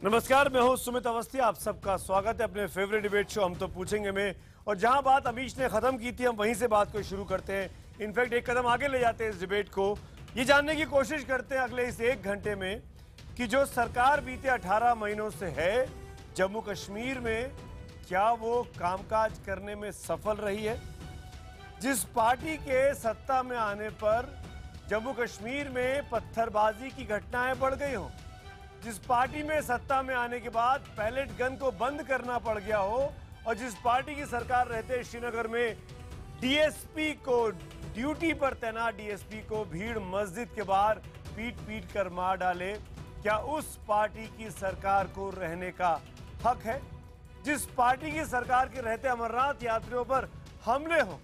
नमस्कार, मैं हूं सुमित अवस्थी। आप सबका स्वागत है अपने फेवरेट डिबेट शो हम तो पूछेंगे में। और जहां बात अमीश ने खत्म की थी, हम वहीं से बात को शुरू करते हैं। इनफैक्ट एक कदम आगे ले जाते हैं इस डिबेट को। ये जानने की कोशिश करते हैं अगले इस एक घंटे में कि जो सरकार बीते 18 महीनों से है जम्मू कश्मीर में, क्या वो कामकाज करने में सफल रही है। जिस पार्टी के सत्ता में आने पर जम्मू कश्मीर में पत्थरबाजी की घटनाएं बढ़ गई हों, जिस पार्टी में सत्ता में आने के बाद पैलेट गन को बंद करना पड़ गया हो, और जिस पार्टी की सरकार रहते श्रीनगर में डीएसपी को, ड्यूटी पर तैनात डीएसपी को भीड़ मस्जिद के बाहर पीट पीट कर मार डाले, क्या उस पार्टी की सरकार को रहने का हक है। जिस पार्टी की सरकार के रहते अमरनाथ यात्रियों पर हमले हो,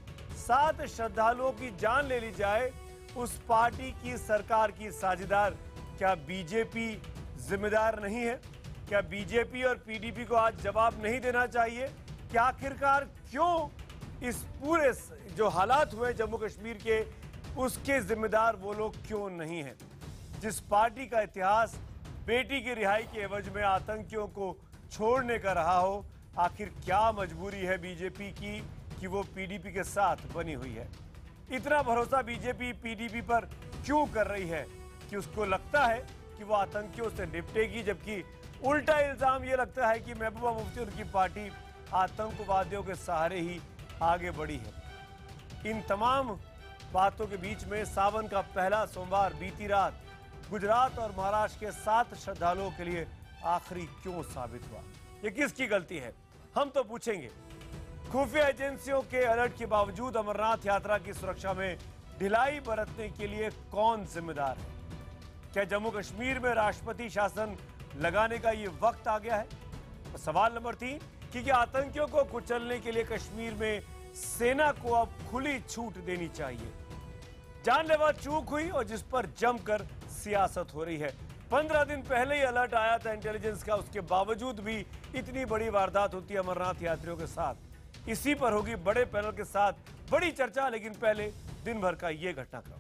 7 श्रद्धालुओं की जान ले ली जाए, उस पार्टी की सरकार की साझेदार क्या बीजेपी जिम्मेदार नहीं है। क्या बीजेपी और पीडीपी को आज जवाब नहीं देना चाहिए कि आखिरकार क्यों इस पूरे जो हालात हुए जम्मू कश्मीर के, उसके जिम्मेदार वो लोग क्यों नहीं हैं। जिस पार्टी का इतिहास बेटी की रिहाई के एवज में आतंकियों को छोड़ने का रहा हो, आखिर क्या मजबूरी है बीजेपी की कि वो पीडीपी के साथ बनी हुई है। इतना भरोसा बीजेपी पीडीपी पर क्यों कर रही है कि उसको लगता है कि वो आतंकियों से निपटेगी, जबकि उल्टा इल्जाम ये लगता है कि महबूबा मुफ्ती उनकी पार्टी आतंकवादियों के सहारे ही आगे बढ़ी है। इन तमाम बातों के बीच में सावन का पहला सोमवार बीती रात गुजरात और महाराष्ट्र के 7 श्रद्धालुओं के लिए आखिरी क्यों साबित हुआ। ये किसकी गलती है, हम तो पूछेंगे। खुफिया एजेंसियों के अलर्ट के बावजूद अमरनाथ यात्रा की सुरक्षा में ढिलाई बरतने के लिए कौन जिम्मेदार है। क्या जम्मू कश्मीर में राष्ट्रपति शासन लगाने का ये वक्त आ गया है। और सवाल नंबर 3 कि क्या आतंकियों को कुचलने के लिए कश्मीर में सेना को अब खुली छूट देनी चाहिए। जानलेवा चूक हुई और जिस पर जमकर सियासत हो रही है। 15 दिन पहले ही अलर्ट आया था इंटेलिजेंस का, उसके बावजूद भी इतनी बड़ी वारदात होती है अमरनाथ यात्रियों के साथ। इसी पर होगी बड़े पैनल के साथ बड़ी चर्चा, लेकिन पहले दिन भर का ये घटनाक्रम।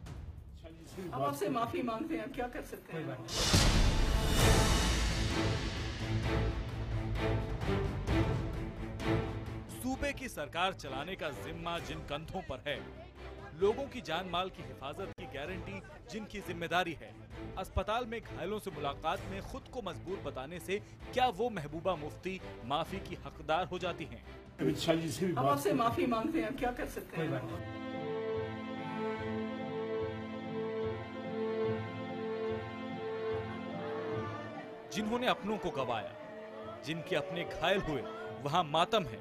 हम आपसे माफी मांगते हैं, क्या कर सकते हैं। सूबे की सरकार चलाने का जिम्मा जिन कंधों पर है, लोगों की जान माल की हिफाजत की गारंटी जिनकी जिम्मेदारी है, अस्पताल में घायलों से मुलाकात में खुद को मजबूर बताने से क्या वो महबूबा मुफ्ती माफी की हकदार हो जाती हैं? हम आपसे माफी मांगते हैं, क्या कर सकते हैं। जिन्होंने अपनों को गवाया, जिनके अपने घायल हुए, वहां मातम है।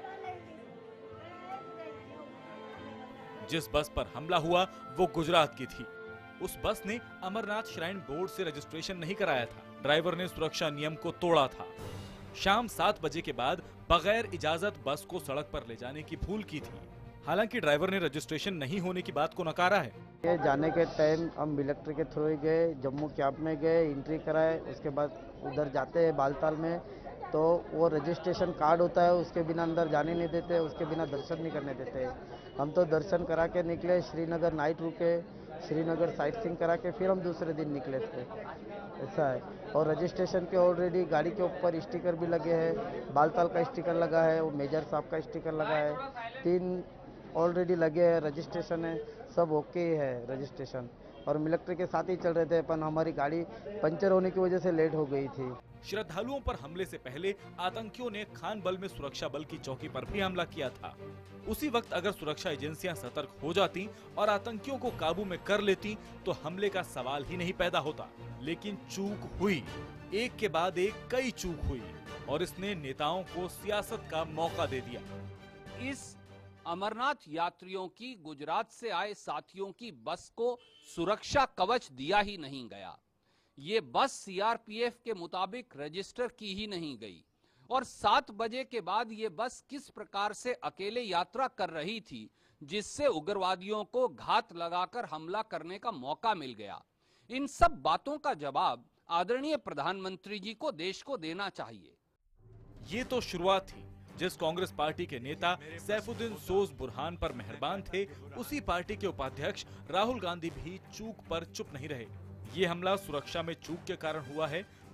जिस बस पर हमला हुआ वो गुजरात की थी। उस बस ने अमरनाथ श्राइन बोर्ड से रजिस्ट्रेशन नहीं कराया था। ड्राइवर ने सुरक्षा नियम को तोड़ा था। शाम 7 बजे के बाद बगैर इजाजत बस को सड़क पर ले जाने की भूल की थी। हालांकि ड्राइवर ने रजिस्ट्रेशन नहीं होने की बात को नकारा है। ये जाने के टाइम हम मिलिट्री के थ्रू ही गए, जम्मू कैंप में गए, एंट्री कराए, उसके बाद उधर जाते हैं बालताल में, तो वो रजिस्ट्रेशन कार्ड होता है, उसके बिना अंदर जाने नहीं देते, उसके बिना दर्शन नहीं करने देते। हम तो दर्शन करा के निकले, श्रीनगर नाइट रुके, श्रीनगर साइट सीइंग करा के फिर हम दूसरे दिन निकले थे, ऐसा है। और रजिस्ट्रेशन के ऑलरेडी गाड़ी के ऊपर स्टिकर भी लगे हैं, बालताल का स्टिकर लगा है, वो मेजर साहब का स्टिकर लगा है, 3 ऑलरेडी लगे हैं, रजिस्ट्रेशन है, सब ओके है रजिस्ट्रेशन। और मिलिट्री के साथ ही चल रहे थे, पर हमारी गाड़ी पंचर होने की वजह से लेट हो गई थी। श्रद्धालुओं पर हमले से पहले आतंकियों ने खानबल में सुरक्षा बल की चौकी पर भी हमला किया था। उसी वक्त अगर सुरक्षा एजेंसियां सतर्क हो जाती और आतंकियों को काबू में कर लेती तो हमले का सवाल ही नहीं पैदा होता। लेकिन चूक हुई, एक के बाद एक कई चूक हुई, और इसने नेताओं को सियासत का मौका दे दिया। इस अमरनाथ यात्रियों की गुजरात से आए साथियों की बस को सुरक्षा कवच दिया ही नहीं गया। ये बस सीआरपीएफ के मुताबिक रजिस्टर की ही नहीं गई, और 7 बजे के बाद ये बस किस प्रकार से अकेले यात्रा कर रही थी, जिससे उग्रवादियों को घात लगाकर हमला करने का मौका मिल गया। इन सब बातों का जवाब आदरणीय प्रधानमंत्री जी को देश को देना चाहिए। ये तो शुरुआत थी। जिस कांग्रेस पार्टी के नेता सैफुद्दीन सोज बुरहान पर मेहरबान थे, उसी पार्टी के उपाध्यक्ष राहुल गांधी भी चूक पर चुप नहीं रहे। ये हमला सुरक्षा में चूक के कारण हुआ है,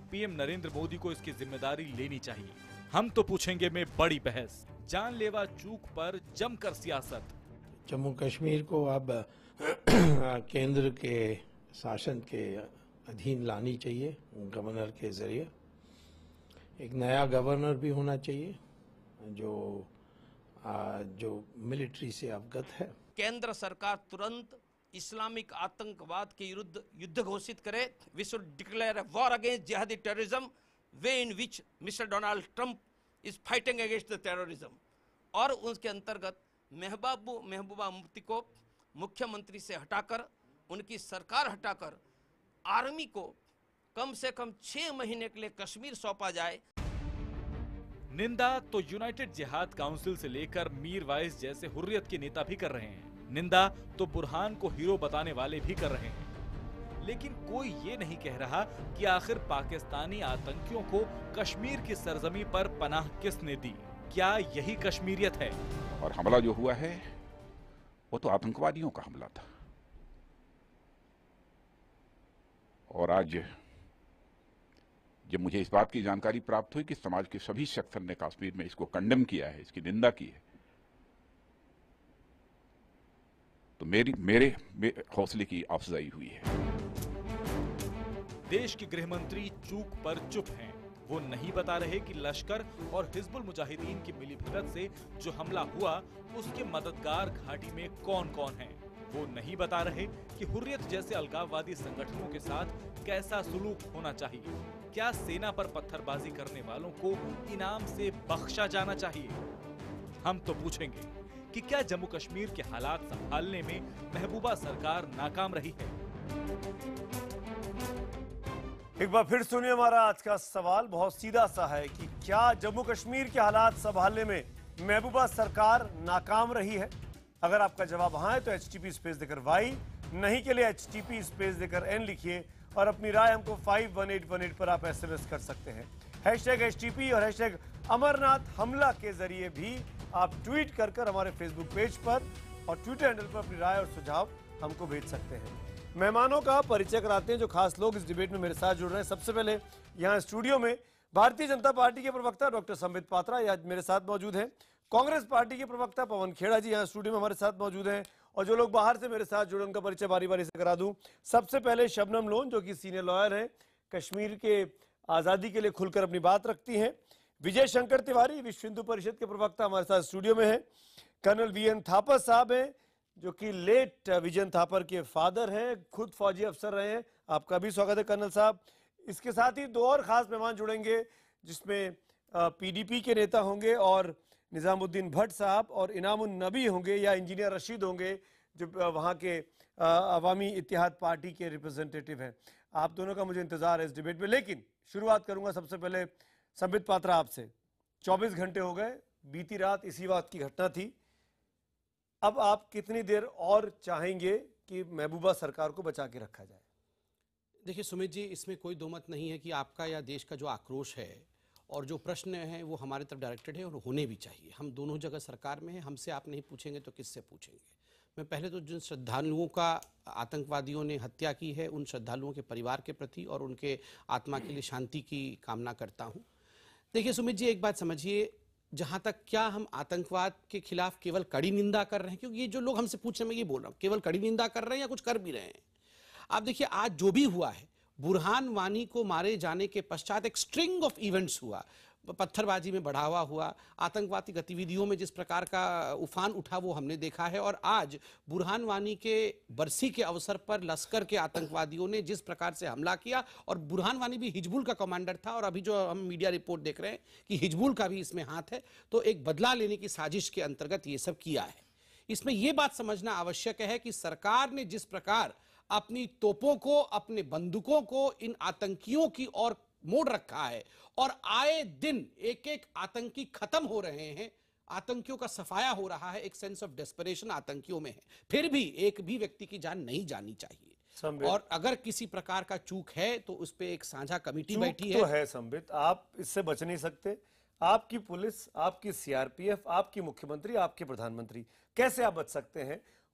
पीएम नरेंद्र मोदी को इसकी जिम्मेदारी लेनी चाहिए। हम तो पूछेंगे में बड़ी बहस, जानलेवा चूक पर जमकर सियासत। जम्मू कश्मीर को अब केंद्र के शासन के अधीन लानी चाहिए गवर्नर के जरिए। एक नया गवर्नर भी होना चाहिए जो मिलिट्री से अवगत है। केंद्र सरकार तुरंत इस्लामिक आतंकवाद के विरुद्ध युद्ध घोषित करे। We should declare a war against jihadi terrorism, way in which mister Donald Trump is fighting against the terrorism. और उसके अंतर्गत महबूबा मुफ्ती को मुख्यमंत्री से हटाकर, उनकी सरकार हटाकर आर्मी को कम से कम 6 महीने के लिए कश्मीर सौंपा जाए। निंदा तो यूनाइटेड जिहाद काउंसिल से लेकर मीर वाइस जैसे हुर्रियत के नेता भी कर रहे हैं। निंदा तो बुरहान को हीरो बताने वाले भी कर रहे हैं। लेकिन कोई ये नहीं कह रहा कि आखिर पाकिस्तानी आतंकियों को कश्मीर की सरजमी पर पनाह किसने दी। क्या यही कश्मीरियत है? और हमला जो हुआ है वो तो आतंकवादियों का हमला था। और आज जब मुझे इस बात की जानकारी प्राप्त हुई कि समाज के सभी सेक्टर ने कश्मीर में इसको कंडेम किया है, इसकी निंदा की है, तो मेरे हौसले की अफजाई हुई है। देश के गृह मंत्री चूक पर चुप हैं। वो नहीं बता रहे कि लश्कर और हिजबुल मुजाहिदीन की मिलीभगत से जो हमला हुआ उसके मददगार घाटी में कौन कौन है। वो नहीं बता रहे कि हुर्रियत जैसे अलगाववादी संगठनों के साथ कैसा सुलूक होना चाहिए। क्या सेना पर पत्थरबाजी करने वालों को इनाम से बख्शा जाना चाहिए? हम तो पूछेंगे कि क्या जम्मू कश्मीर के हालात संभालने में महबूबा सरकार नाकाम रही है? एक बार फिर सुनिए हमारा आज का सवाल बहुत सीधा सा है कि क्या जम्मू कश्मीर के हालात संभालने में महबूबा सरकार नाकाम रही है? अगर आपका जवाब हाँ है तो HTP स्पेस देकर Y, नहीं के लिए HTP स्पेस देकर N लिखिए और अपनी राय हमको 51818 पर आप SMS कर सकते हैं। #HTP और #अमरनाथ हमला के जरिए भी आप ट्वीट कर हमारे फेसबुक पेज पर और ट्विटर हैंडल पर अपनी राय और सुझाव हमको भेज सकते हैं। मेहमानों का परिचय कराते हैं जो खास लोग इस डिबेट में मेरे साथ जुड़ रहे हैं। सबसे पहले यहाँ स्टूडियो में भारतीय जनता पार्टी के प्रवक्ता डॉक्टर संबित पात्रा आज मेरे साथ मौजूद हैं। कांग्रेस पार्टी के प्रवक्ता पवन खेड़ा जी यहाँ स्टूडियो में हमारे साथ मौजूद हैं। और जो लोग बाहर से मेरे साथ जुड़े उनका परिचय बारी बारी से करा दूं। सबसे पहले शबनम लोन जो कि सीनियर लॉयर हैं, कश्मीर के आज़ादी के लिए खुलकर अपनी बात रखती हैं। विजय शंकर तिवारी विश्व हिंदू परिषद के प्रवक्ता हमारे साथ स्टूडियो में है। कर्नल VN थापर साहब हैं जो कि लेट विजयन थापर के फादर हैं, खुद फौजी अफसर रहे हैं। आपका भी स्वागत है कर्नल साहब। इसके साथ ही 2 और खास मेहमान जुड़ेंगे जिसमें PDP के नेता होंगे और निजामुद्दीन भट्ट साहब और इनामुन नबी होंगे या इंजीनियर रशीद होंगे जो वहाँ के अवामी इत्तेहाद पार्टी के रिप्रेजेंटेटिव हैं। आप दोनों का मुझे इंतजार है इस डिबेट में। लेकिन शुरुआत करूंगा सबसे पहले संबित पात्रा आपसे। 24 घंटे हो गए, बीती रात इसी बात की घटना थी। अब आप कितनी देर और चाहेंगे कि महबूबा सरकार को बचा के रखा जाए? देखिए सुमित जी, इसमें कोई दो मत नहीं है कि आपका या देश का जो आक्रोश है और जो प्रश्न है वो हमारे तरफ डायरेक्टेड है और होने भी चाहिए। हम दोनों जगह सरकार में हैं, हमसे आप नहीं पूछेंगे तो किससे पूछेंगे। मैं पहले तो जिन श्रद्धालुओं का आतंकवादियों ने हत्या की है उन श्रद्धालुओं के परिवार के प्रति और उनके आत्मा के लिए शांति की कामना करता हूँ। देखिए सुमित जी, एक बात समझिए, जहाँ तक क्या हम आतंकवाद के खिलाफ केवल कड़ी निंदा कर रहे हैं, क्योंकि ये जो लोग हमसे पूछ रहे हैं, मैं ये बोल रहा हूँ, केवल कड़ी निंदा कर रहे हैं या कुछ कर भी रहे हैं? आप देखिए आज जो भी हुआ है, बुरहान वानी को मारे जाने के पश्चात एक स्ट्रिंग ऑफ इवेंट्स हुआ, पत्थरबाजी में बढ़ावा हुआ, आतंकवादी गतिविधियों में जिस प्रकार का उफान उठा वो हमने देखा है। और आज बुरहान वानी के बरसी के अवसर पर लश्कर के आतंकवादियों ने जिस प्रकार से हमला किया, और बुरहान वानी भी हिजबुल का कमांडर था और अभी जो हम मीडिया रिपोर्ट देख रहे हैं कि हिजबुल का भी इसमें हाथ है, तो एक बदला लेने की साजिश के अंतर्गत ये सब किया है। इसमें यह बात समझना आवश्यक है कि सरकार ने जिस प्रकार अपनी तोपों को, अपने बंदूकों को इन आतंकियों की ओर मोड़ रखा है और आए दिन एक एक आतंकी खत्म हो रहे हैं, आतंकियों का सफाया हो रहा है, एक सेंस ऑफ डेस्परेशन आतंकियों में है, फिर भी एक भी व्यक्ति की जान नहीं जानी चाहिए। और अगर किसी प्रकार का चूक है तो उस पर एक साझा कमेटी बैठी है। तो है संबित, आप इससे बच नहीं सकते। आपकी पुलिस, आपकी CRPF, आपकी मुख्यमंत्री, आपके प्रधानमंत्री, कैसे आप बच सकते हैं?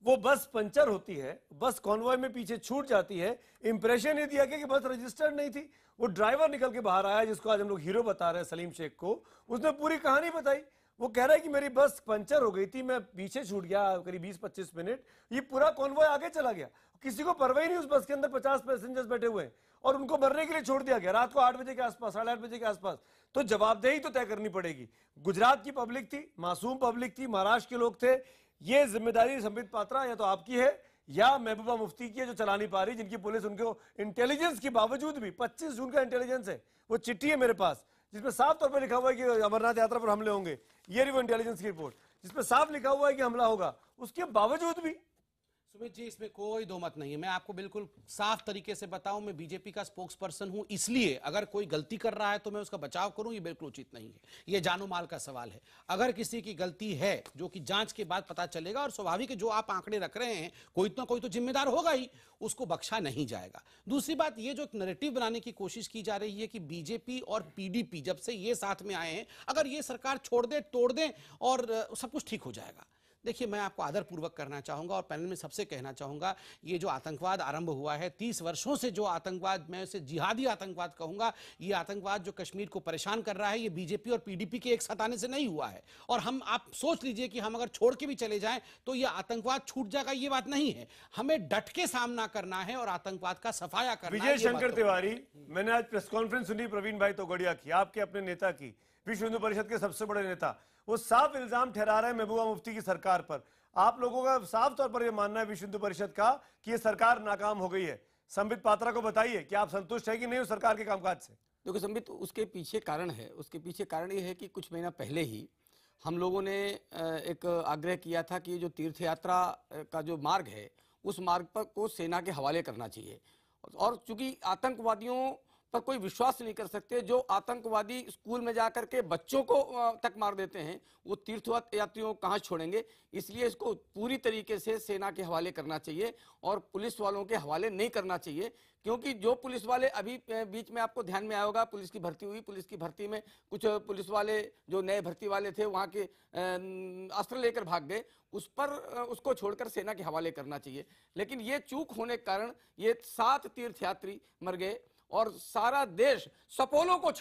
वो बस पंचर होती है, बस कॉन्वॉय में पीछे छूट जाती है, इंप्रेशन ये दिया गया कि बस रजिस्टर्ड नहीं थी। वो ड्राइवर निकल के बाहर आया जिसको आज हम लोग हीरो बता रहे हैं, सलीम शेख को, उसने पूरी कहानी बताई। वो कह रहा है कि मेरी बस पंचर हो गई थी, मैं पीछे छूट गया करीब 20-25 मिनट, ये पूरा कॉन्वॉय आगे चला गया, किसी को परवाह ही नहीं, उस बस के अंदर 50 पैसेंजर्स बैठे हुए हैं और उनको मरने के लिए छोड़ दिया गया रात को 8 बजे के आसपास, 8:30 बजे के आसपास। तो जवाबदेही तो तय करनी पड़ेगी। गुजरात की पब्लिक थी, मासूम पब्लिक थी, महाराष्ट्र के लोग थे, ये जिम्मेदारी संबित पात्रा या तो आपकी है या महबूबा मुफ्ती की है जो चला नहीं पा रही, जिनकी पुलिस उनको इंटेलिजेंस के बावजूद भी, 25 जून का इंटेलिजेंस है, वो चिट्ठी है मेरे पास जिसमें साफ तौर पर लिखा हुआ है कि अमरनाथ यात्रा पर हमले होंगे, ये रही वो इंटेलिजेंस की रिपोर्ट जिसमें साफ लिखा हुआ है कि हमला होगा, उसके बावजूद भी। सुमित जी, इसमें कोई दो मत नहीं है। मैं आपको बिल्कुल साफ तरीके से बताऊं, मैं बीजेपी का स्पोक्स पर्सन हूं, इसलिए अगर कोई गलती कर रहा है तो मैं उसका बचाव करूं, ये बिल्कुल उचित नहीं है। ये जानो माल का सवाल है। अगर किसी की गलती है जो कि जांच के बाद पता चलेगा, और स्वाभाविक है जो आप आंकड़े रख रहे हैं, कोई ना कोई तो जिम्मेदार होगा ही, उसको बख्शा नहीं जाएगा। दूसरी बात, ये जो एक नैरेटिव बनाने की कोशिश की जा रही है कि बीजेपी और पीडीपी जब से ये साथ में आए हैं, अगर ये सरकार छोड़ दे, तोड़ दें और सब कुछ ठीक हो जाएगा। देखिए, मैं आपको आदरपूर्वक करना चाहूंगा और पैनल में सबसे कहना चाहूंगा, ये जो आतंकवाद आरंभ हुआ है, 30 वर्षों से जो आतंकवाद, मैं उसे जिहादी आतंकवाद कहूंगा, ये आतंकवाद जो कश्मीर को परेशान कर रहा है, ये बीजेपी और पीडीपी के एक साथ आने से नहीं हुआ है। और आप सोच लीजिए कि हम अगर छोड़ के भी चले जाएं तो ये आतंकवाद छूट जाएगा, ये बात नहीं है। हमें डट के सामना करना है और आतंकवाद का सफाया करना है। विजय शंकर तिवारी, मैंने आज प्रेस कॉन्फ्रेंस सुनी प्रवीण भाई तोगड़िया की, आपके अपने नेता की, विश्व हिंदू परिषद के सबसे बड़े नेता, वो साफ इल्जाम ठहरा रहे हैं महबूबा मुफ्ती की सरकार पर। आप लोगों का साफ तौर पर यह मानना है विश्व हिंदू परिषद का कि यह सरकार नाकाम हो गई है। संबित पात्रा को बताइए कि आप संतुष्ट है कि नहीं उस सरकार के कामकाज से? देखो संबित, उसके पीछे कारण है, उसके पीछे कारण ये है कि कुछ महीना पहले ही हम लोगों ने एक आग्रह किया था कि जो तीर्थ यात्रा का जो मार्ग है, उस मार्ग पर को सेना के हवाले करना चाहिए। और चूंकि आतंकवादियों पर कोई विश्वास नहीं कर सकते, जो आतंकवादी स्कूल में जाकर के बच्चों को तक मार देते हैं, वो तीर्थ यात्रियों को कहाँ छोड़ेंगे, इसलिए इसको पूरी तरीके से सेना के हवाले करना चाहिए और पुलिस वालों के हवाले नहीं करना चाहिए। क्योंकि जो पुलिस वाले अभी बीच में आपको ध्यान में आया होगा, पुलिस की भर्ती हुई, पुलिस की भर्ती में कुछ पुलिस वाले जो नए भर्ती वाले थे वहाँ के अस्त्र लेकर भाग गए, उस पर उसको छोड़कर सेना के हवाले करना चाहिए। लेकिन ये चूक होने के कारण ये 7 तीर्थयात्री मर गए और सारा देश सपोलों को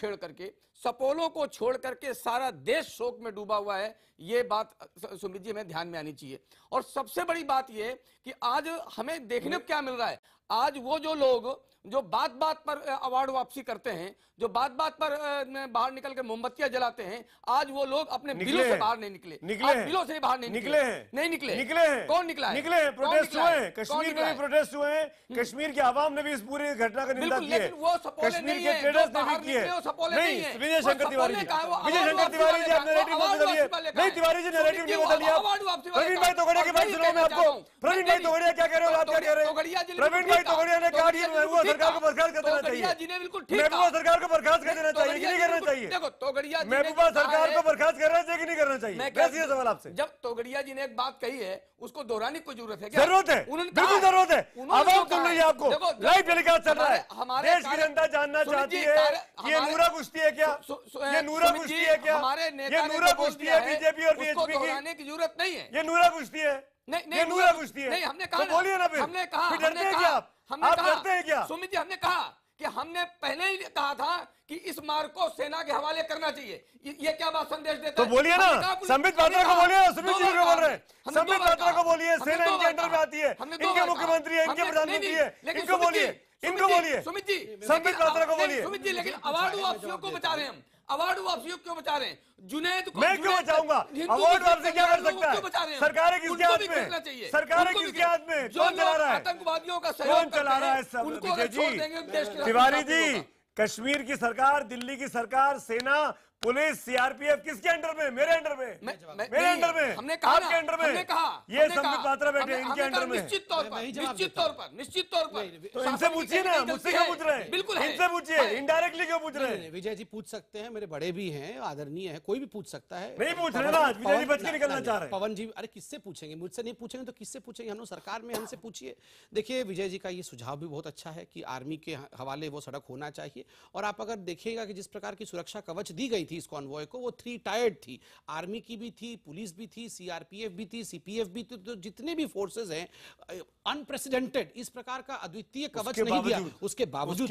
छोड़ करके सारा देश शोक में डूबा हुआ है। ये बात सुमित जी हमें ध्यान में आनी चाहिए। और सबसे बड़ी बात ये कि आज हमें देखने को क्या मिल रहा है, आज वो जो लोग जो बात बात पर अवार्ड वापसी करते हैं, जो बात बात पर बाहर निकल के मोमबत्तियां जलाते हैं, आज वो लोग अपने बिलों से बाहर नहीं निकले, बिलों से बाहर नहीं निकले हैं। कौन निकला है? निकले हैं, प्रोटेस्ट हुए हैं, कश्मीर में भी प्रोटेस्ट हुए हैं, कश्मीर की आवाम ने भी इस पूरी घटना का निंदा की है, कश्मीर के ट्रेडर्स ने भी की है। नहीं, विजय शंकर तिवारी जी, आप नैरेटिव मत बदलिए। नहीं तिवारी जी, नैरेटिव नहीं बदलिए। प्रवीण भाई तोगड़िया की बात सुनो मैं आपको। प्रवीण भाई तोगड़िया क्या कह रहे हो, आप क्या कह रहे हैं? प्रवीण भाई तोगड़िया ने कहा कि महबूबा सरकार को बर्खास्त कर देना चाहिए, महबूबा सरकार को बर्खास्त कर देना चाहिए कि नहीं करना चाहिए? देखो, तोगड़िया महबूबा सरकार को बर्खास्त करना चाहिए कि नहीं करना चाहिए? बस ये सवाल आपसे। जब तोगड़िया जी ने एक बात कही है, उसको दोहराने की जरूरत है क्या? जरूरत है, बिल्कुल जरूरत है। आवाम सुन रही है आपको, लाइव टेलीकास्ट चल रहा है, देश की जनता जानना चाहती है ये नूरा कुश्ती है क्या, ये नूरा कुश्ती है क्या, ये नूरा कुश्ती है बीजेपी और बीएचपी की जरूरत नहीं है, ये नूरा कुश्ती है, ये नूरा कुश्ती है। नहीं, हमने कहा, बोलिए ना, फिर हमने कहा, डरते हैं क्या आप डरते हैं क्या? सुमित जी, हमने कहा कि हमने पहले ही कहा था कि इस मार्ग को सेना के हवाले करना चाहिए। ये क्या बात संदेश देता है? तो बोलिए ना, संबित पात्रा को बोलिए, सुमित जी को बोल रहे हैं, संबित पात्रा को बोलिए, सेना इनके अंडर में आती है, इनके मुख्यमंत्री है, इनके प्रधानमंत्री है, इनको बोलिए, सुमित जी, संबित पात्रा को बोलिए। सुमित जी, लेकिन अवार्ड वापसियों को बचा रहे हैं हम, अवार्ड वापसियों क्यों बचा रहे हैं? जुनैद को मैं क्यों बचाऊंगा? अवार्ड वापसी क्या कर सकता है? सरकार किसके हाथ में? सरकार किसके हाथ में? कौन चला रहा है? आतंकवादियों का कौन चला रहा है? सब विजय जी, तिवारी जी, कश्मीर की सरकार, दिल्ली की सरकार, सेना, पुलिस, सीआरपीएफ किसके अंडर में? मेरे अंडर में, मेरे अंडर में, हमने कहा, आपके अंडर में, हमने कहा, ये संबित पात्रा बैठे इनके अंडर में। निश्चित तौर पर तो इनसे पूछिए ना, मुझसे क्यों पूछ रहे हैं? बिल्कुल इनसे पूछिए, इनडायरेक्टली क्यों पूछ रहे हैं? विजय जी पूछ सकते हैं, मेरे बड़े भी हैं, आदरणीय है, कोई भी पूछ सकता है। नहीं पूछ रहे ना, विजय जी बच के निकलना चाह रहे हैं। पवन जी, अरे किससे पूछेंगे? मुझसे नहीं पूछेंगे तो किससे पूछेंगे? हम लोग सरकार में, हमसे पूछिए। देखिए, विजय जी का ये सुझाव भी बहुत अच्छा है कि आर्मी के हवाले वो सड़क होना चाहिए। और आप अगर देखिएगा कि जिस प्रकार की सुरक्षा कवच दी गई थी थी इस कॉन्वॉय को, वो 3 टायर्ड थी, आर्मी की भी थी, पुलिस भी थी, सीआरपीएफ भी थी, सीपीएफ भी थी, तो जितने भी फोर्सेस हैं अनप्रेसिडेंटेड इस प्रकार का अद्वितीय कवच नहीं दिया, उसके बावजूद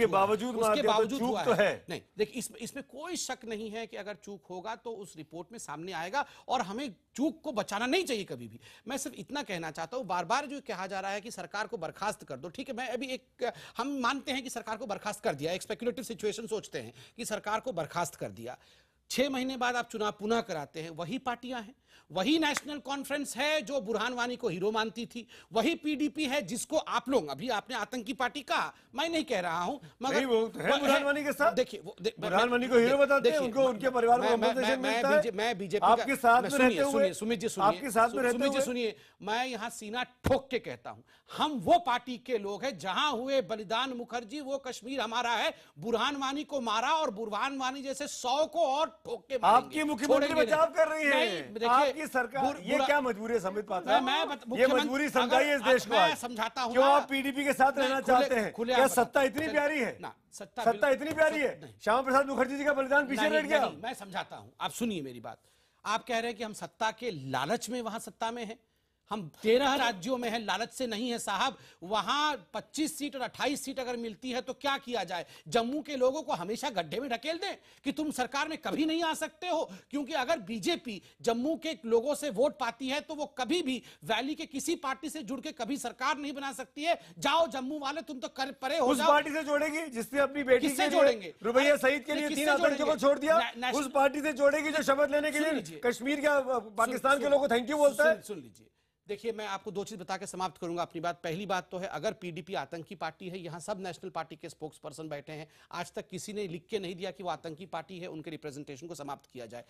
हुआ है। नहीं देखिए, इसमें कोई शक नहीं है कि अगर चूक होगा तो उस रिपोर्ट में सामने आएगा और हमें चूक को बचाना नहीं चाहिए कभी भी। मैं सिर्फ इतना कहना चाहता हूं, बार बार जो कहा जा रहा है कि सरकार को बर्खास्त कर दो, ठीक है, मैं अभी हम मानते हैं कि सरकार को बर्खास्त कर दिया, एक स्पेकुलेटिव सिचुएशन सोचते हैं कि सरकार को बर्खास्त कर दिया, 6 महीने बाद आप चुनाव पुनः कराते हैं, वही पार्टियां हैं, वही नेशनल कॉन्फ्रेंस है जो बुरहान वानी को हीरो मानती थी, वही पीडीपी है जिसको आप लोग, अभी आपने आतंकी पार्टी कहा, मैं नहीं कह रहा हूं, मगर वो है बुरहान वानी के साथ। देखिए बुरहान वानी को हीरो बताते हैं, उनको उनके परिवार को कंपनसेशन मिलता है। मैं बीजेपी आपके साथ में रहते हुए, सुमित जी आपके साथ में रहते हुए सुनिए, मैं यहां सीना ठोक के कहता हूं, हम वो पार्टी के लोग हैं जहां हुए बलिदान मुखर्जी, वो कश्मीर हमारा है, बुरहान वानी को मारा और बुरहान वानी जैसे 100 को और ठोक के मारेंगे। आपकी मुख्यमंत्री बचाव कर रही है, आपकी सरकार, ये क्या मजबूरी है संबित पात्रा? ये मजबूरी समझाइए इस देश को। मैं समझाता हूं, क्यों आप पीडीपी के साथ रहना चाहते हैं? क्या सत्ता इतनी प्यारी है? सत्ता इतनी प्यारी है? श्यामा प्रसाद मुखर्जी जी का बलिदान पीछे रह गया? मैं समझाता हूं, आप सुनिए मेरी बात। आप कह रहे हैं कि हम सत्ता के लालच में वहां सत्ता में हैं, हम 13 राज्यों में हैं, लालच से नहीं है साहब। वहां 25 सीट और 28 सीट अगर मिलती है तो क्या किया जाए? जम्मू के लोगों को हमेशा गड्ढे में ढकेल दें कि तुम सरकार में कभी नहीं आ सकते हो? क्योंकि अगर बीजेपी जम्मू के लोगों से वोट पाती है तो वो कभी भी वैली के किसी पार्टी से जुड़ के कभी सरकार नहीं बना सकती है। जाओ जम्मू वाले, तुम तो कर परे हो जाओ। उस पार्टी से जोड़ेगी जिसने अपनी बेटी किससे जोड़ेंगे? रुबैया सईद के लिए 3 आतंकियों को छोड़ दिया। उस पार्टी से जोड़ेगी जो शपथ लेने के लिए कश्मीर का पाकिस्तान के लोगों को थैंक यू बोलता है। सुन लीजिए, देखिए मैं आपको 2 चीज बता के समाप्त करूंगा अपनी बात। पहली बात तो है, अगर पीडीपी आतंकी पार्टी है, यहां सब नेशनल पार्टी के स्पोक्स पर्सन बैठे हैं, आज तक किसी ने लिख के नहीं दिया कि वो आतंकी पार्टी है, उनके रिप्रेजेंटेशन को समाप्त किया जाए।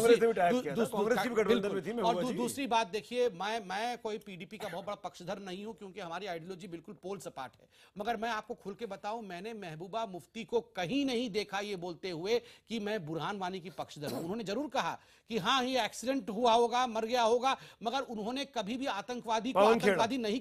और दूसरी बात देखिए, मैं कोई पीडीपी का बहुत बड़ा पक्षधर नहीं हूं, क्योंकि हमारी आइडियोलॉजी बिल्कुल पोल सपाट है। मगर मैं आपको खुल के बताऊं, मैंने महबूबा मुफ्ती को कहीं नहीं देखा ये बोलते हुए कि मैं बुरहान वानी की पक्षधर हूं। उन्होंने जरूर कहा कि हाँ ये एक्सीडेंट हुआ होगा, मर गया होगा, मगर उन्होंने कभी भी आतंकवादी को आतंकवादी नहीं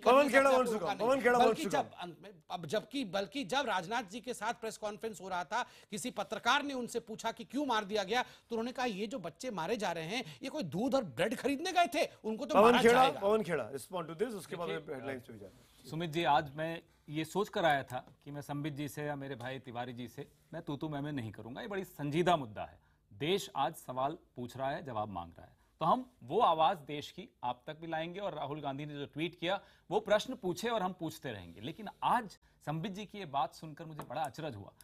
बल्कि जब राजनाथ जी के साथ प्रेस कॉन्फ्रेंस हो रहा था, किसी पत्रकार ने उनसे पूछा कि क्यों मार दिया गया, तो उन्होंने कहा ये जो बच्चे मारे जा रहे हैं ये कोई दूध और ब्रेड खरीदने गए थे, उनको तो मारा जाएगा। Pawan Khera respond to this, उसके बाद हेडलाइंस पे जाते। सुमित जी, आज मैं ये सोच कर आया था कि मैं संबित जी से या मेरे भाई तिवारी जी से मैं तू मैं नहीं करूंगा। ये बड़ी संजीदा मुद्दा है, देश आज सवाल पूछ रहा है, जवाब मांग रहा है, तो हम वो आवाज देश की आप तक भी लाएंगे। और राहुल गांधी ने जो ट्वीट किया वो प्रश्न पूछे और हम पूछते रहेंगे। लेकिन आज संबित जी की ये बात सुनकर मुझे बड़ा अचरज हुआ।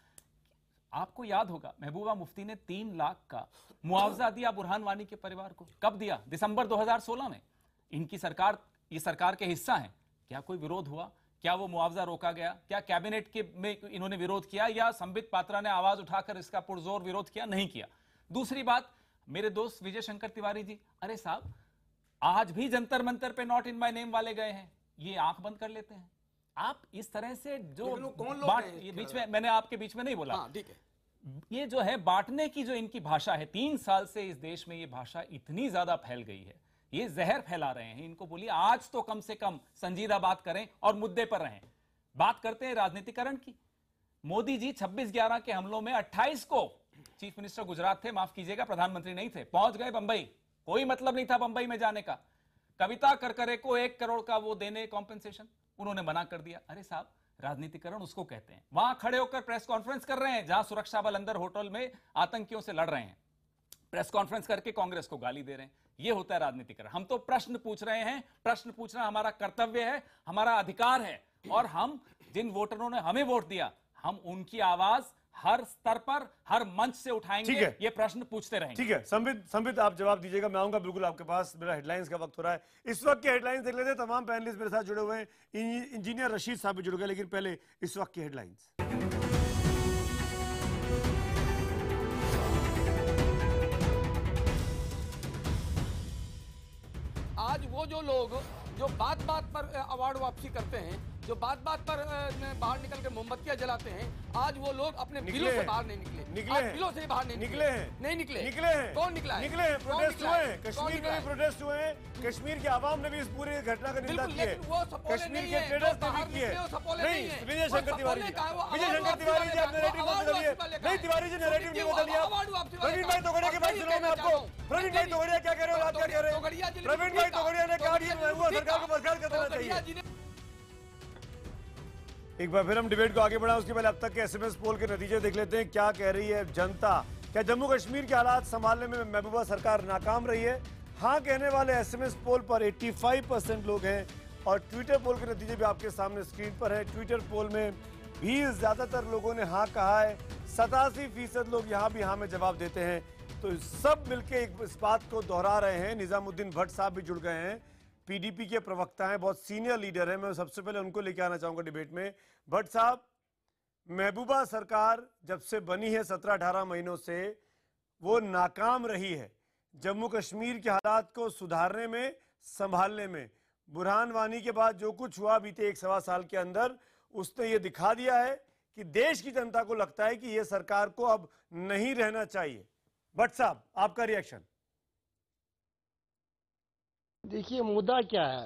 आपको याद होगा महबूबा मुफ्ती ने 3 लाख का मुआवजा दिया बुरहान वानी के परिवार को। कब दिया? दिसंबर 2016 में। इनकी सरकार, ये सरकार के हिस्सा है, क्या कोई विरोध हुआ? क्या वो मुआवजा रोका गया? क्या कैबिनेट के में इन्होंने विरोध किया या संबित पात्रा ने आवाज उठाकर इसका पुरजोर विरोध किया? नहीं किया। दूसरी बात, मेरे दोस्त विजय शंकर तिवारी जी, अरे साहब आज भी जंतर मंतर पे नॉट इन माय नेम वाले गए हैं, ये आंख बंद कर लेते हैं। आप इस तरह से जो बात, ये बीच में मैंने आपके बीच में नहीं बोला, ठीक है, ये जो है बांटने की जो इनकी भाषा है, 3 साल से इस देश में ये भाषा इतनी ज्यादा फैल गई है, ये जहर फैला रहे हैं। इनको बोलिए आज तो कम से कम संजीदा बात करें और मुद्दे पर रहें। बात करते हैं राजनीतिकरण की। मोदी जी 26/11 के हमलों में 28 को चीफ मिनिस्टर गुजरात थे, माफ कीजिएगा प्रधानमंत्री नहीं थे, पहुंच गए बंबई। कोई मतलब नहीं था बंबई में जाने का। कविता करकरे को 1 करोड़ का वो देने कॉम्पेंसेशन, उन्होंने मना कर दिया। अरे साहब, राजनीतिकरण उसको कहते हैं। वहां खड़े होकर प्रेस कॉन्फ्रेंस कर रहे हैं जहां सुरक्षा बल अंदर होटल में आतंकियों से लड़ रहे हैं, प्रेस कॉन्फ्रेंस करके कांग्रेस को गाली दे रहे हैं। ये होता है राजनीतिकरण। हम तो प्रश्न पूछ रहे हैं, प्रश्न पूछना हमारा कर्तव्य है, हमारा अधिकार है, और हम जिन वोटरों ने हमें वोट दिया, हम उनकी आवाज हर स्तर पर, हर मंच से उठाएंगे, ये प्रश्न पूछते रहेंगे। ठीक है, संबित आप जवाब दीजिएगा, मैं आऊंगा बिल्कुल आपके पास। मेरा हेडलाइंस का वक्त हो रहा है। इस वक्त के हेडलाइंस देख लेते हैं। तमाम पैनलिस्ट मेरे साथ जुड़े हुए हैं, इंजीनियर रशीद साहब भी जुड़ गए, लेकिन पहले इस वक्त की हेडलाइंस। आज वो जो लोग जो बात बात पर अवार्ड वापसी करते हैं, जो बात बात पर बाहर निकल कर मोमबत्तियां जलाते हैं, आज वो लोग अपने बिलों से बाहर नहीं निकले। आज बिलों से बाहर नहीं निकले हैं, नहीं निकले हैं, कौन निकला है? निकले हैं, प्रोटेस्ट हुए हैं, कश्मीर में भी प्रोटेस्ट हुए हैं, कश्मीर की आवाम ने भी इस पूरी घटना का निंदा की है, कश्मीर के ट्रेडर्स ने भी की है। नहीं, विजय शंकर तिवारी जी, आप नैरेटिव मत बदलिए। नहीं, तिवारी जी नैरेटिव नहीं बदलिए। प्रवीण भाई तोगड़िया की बात सुनाऊं मैं आपको। प्रवीण भाई तोगड़िया क्या कह रहे हो, आप क्या कह रहे हैं? प्रवीण भाई तोगड़िया ने कहा कि महबूबा सरकार को बर्खास्त कर देना चाहिए। एक बार फिर हम डिबेट को आगे बढ़ा, उसके पहले अब तक के एसएमएस पोल के नतीजे देख लेते हैं। क्या कह रही है जनता? क्या जम्मू कश्मीर के हालात संभालने में महबूबा सरकार नाकाम रही है? हाँ कहने वाले एसएमएस पोल पर 85% लोग हैं और ट्विटर पोल के नतीजे भी आपके सामने स्क्रीन पर है। ट्विटर पोल में भी ज्यादातर लोगों ने हाँ कहा है, 87% लोग यहाँ भी हाँ में जवाब देते हैं। तो सब मिलकर इस बात को दोहरा रहे हैं। निजामुद्दीन भट्ट साहब भी जुड़ गए हैं, पीडीपी के प्रवक्ता हैं, बहुत सीनियर लीडर हैं। मैं सबसे पहले उनको लेके आना चाहूंगा डिबेट में। भट्ट साहब, महबूबा सरकार जब से बनी है 17-18 महीनों से वो नाकाम रही है जम्मू कश्मीर के हालात को सुधारने में, संभालने में। बुरहान वानी के बाद जो कुछ हुआ बीते 1-1.25 साल के अंदर, उसने ये दिखा दिया है कि देश की जनता को लगता है कि ये सरकार को अब नहीं रहना चाहिए। भट्ट साहब, आपका रिएक्शन? देखिए, मुद्दा क्या है?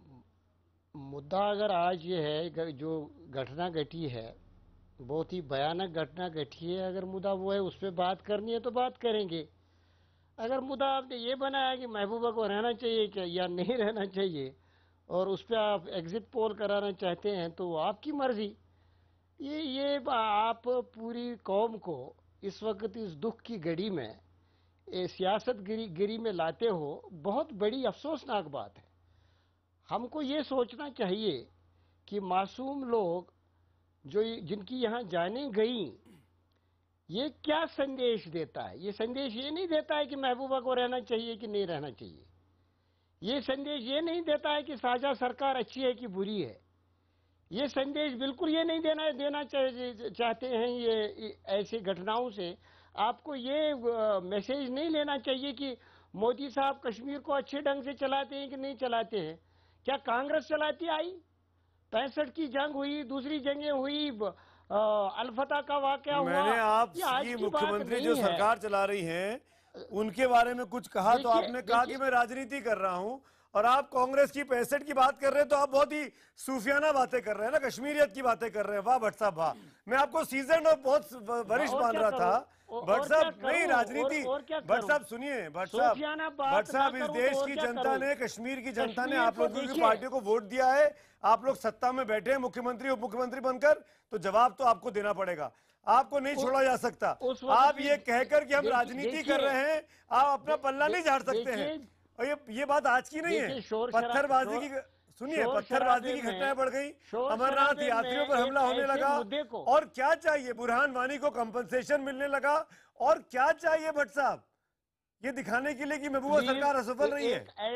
मुद्दा अगर आज ये है, जो घटना घटी है बहुत ही भयानक घटना घटी है, अगर मुद्दा वो है उस पर बात करनी है तो बात करेंगे। अगर मुद्दा आपने ये बनाया कि महबूबा को रहना चाहिए क्या या नहीं रहना चाहिए और उस पर आप एग्जिट पोल कराना चाहते हैं तो आपकी मर्जी। ये आप पूरी कौम को इस वक्त इस दुख की घड़ी में सियासत गिरी में लाते हो, बहुत बड़ी अफसोसनाक बात है। हमको ये सोचना चाहिए कि मासूम लोग जो जिनकी यहाँ जाने गई, ये क्या संदेश देता है? ये संदेश ये नहीं देता है कि महबूबा को रहना चाहिए कि नहीं रहना चाहिए। ये संदेश ये नहीं देता है कि साझा सरकार अच्छी है कि बुरी है। ये संदेश बिल्कुल ये नहीं देना चाहते हैं। ये ऐसी घटनाओं से आपको ये मैसेज नहीं लेना चाहिए कि मोदी साहब कश्मीर को अच्छे ढंग से चलाते हैं कि नहीं चलाते हैं। क्या कांग्रेस चलाती आई? 65 की जंग हुई, दूसरी जंगें हुई, अलफता का वाकया हुआ। मैंने आपकी मुख्यमंत्री जो सरकार चला रही हैं उनके बारे में कुछ कहा तो आपने कहा कि मैं राजनीति कर रहा हूं, और आप कांग्रेस की 65 की बात कर रहे हैं तो आप बहुत ही सूफियाना बातें कर रहे हैं ना, कश्मीरियत की बातें कर रहे हैं। वाह भट्ट साहब वाह, मैं आपको सीजन और बहुत वरिष्ठ मान रहा था। भट्ट साहब नहीं, राजनीति। भट्ट साहब सुनिए, भट्ट साहब, इस देश की जनता ने, कश्मीर की जनता ने आप लोगों की पार्टी को वोट दिया है। आप लोग सत्ता में बैठे हैं मुख्यमंत्री उप मुख्यमंत्री बनकर, तो जवाब तो आपको देना पड़ेगा। आपको नहीं छोड़ा जा सकता। आप ये कहकर कि हम राजनीति कर रहे हैं, आप अपना पल्ला नहीं झाड़ सकते हैं। और ये बात आज की नहीं है। पत्थरबाजी की, सुनिए, पत्थरबाजी की घटनाएं बढ़ गई, अमरनाथ यात्रियों पर हमला होने लगा, और क्या चाहिए? बुरहान वानी को कंपनसेशन मिलने लगा, और क्या चाहिए भट्ट साहब? ये दिखाने के लिए कि महबूबा सरकार असफल रही है।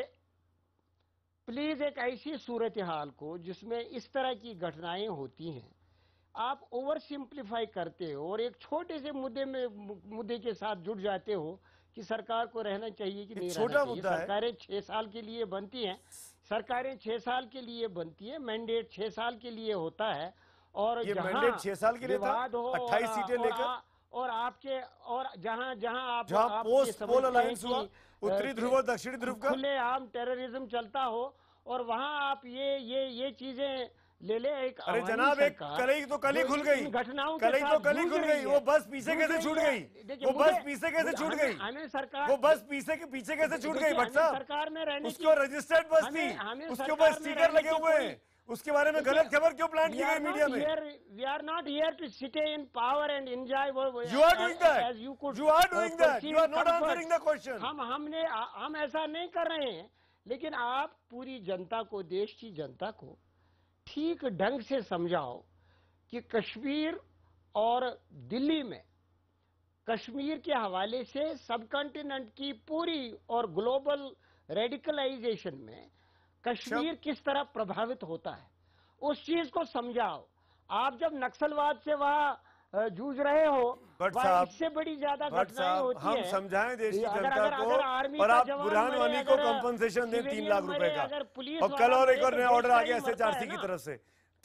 प्लीज एक ऐसी सूरत हाल को जिसमें इस तरह की घटनाएं होती हैं आप ओवर सिंप्लीफाई करते हो और एक छोटे से मुद्दे के साथ जुड़ जाते हो कि सरकार को रहना चाहिए कि नहीं रहना चाहिए। सरकारें 6 साल के लिए बनती हैं, सरकारें 6 साल के लिए बनती है, मैंडेट 6 साल के लिए होता है, और ये मैंडेट 6 साल के लिए था, 28 सीटें लेकर, और आपके और जहां आप पोस्ट पोल अलायंस हुआ, उत्तरी ध्रुव और दक्षिणी ध्रुव का खुलेआम टेररिज्म चलता हो, और वहां आप ये चीजें ले ले। एक अरे जनाब, एक कलई तो कल ही खुल गई, घटनाओं कलई तो कल ही खुल गई। वो बस पीछे कैसे छूट गई? वो बस पीछे कैसे छूट गई? सरकार, वो बस पीछे कैसे छूट गई भट्ट साहब? सरकार में रहने उसको रजिस्टर्ड बस थी, उसके ऊपर स्टिकर लगे हुए हैं, उसके बारे में गलत खबर क्यों प्लांट की गई मीडिया में? We are not here to sit in power and enjoy. You are doing that. You are doing that. You are not answering the question. हम ऐसा नहीं कर रहे हैं, लेकिन आप पूरी जनता को, देश की जनता को ठीक ढंग से समझाओ कि कश्मीर और दिल्ली में कश्मीर के हवाले से सब कॉन्टिनेंट की पूरी और ग्लोबल रेडिकलाइजेशन में कश्मीर किस तरह प्रभावित होता है, उस चीज को समझाओ। आप जब नक्सलवाद से वहां जूझ रहे हो, इससे बड़ी ज्यादा घटनाएं होती हम समझाएं देश की जनता को, और आप बुरहान वानी को कंपनसेशन दें 3 लाख रुपए का, और कल और एक और नया ऑर्डर आ गया SHRC की तरफ से।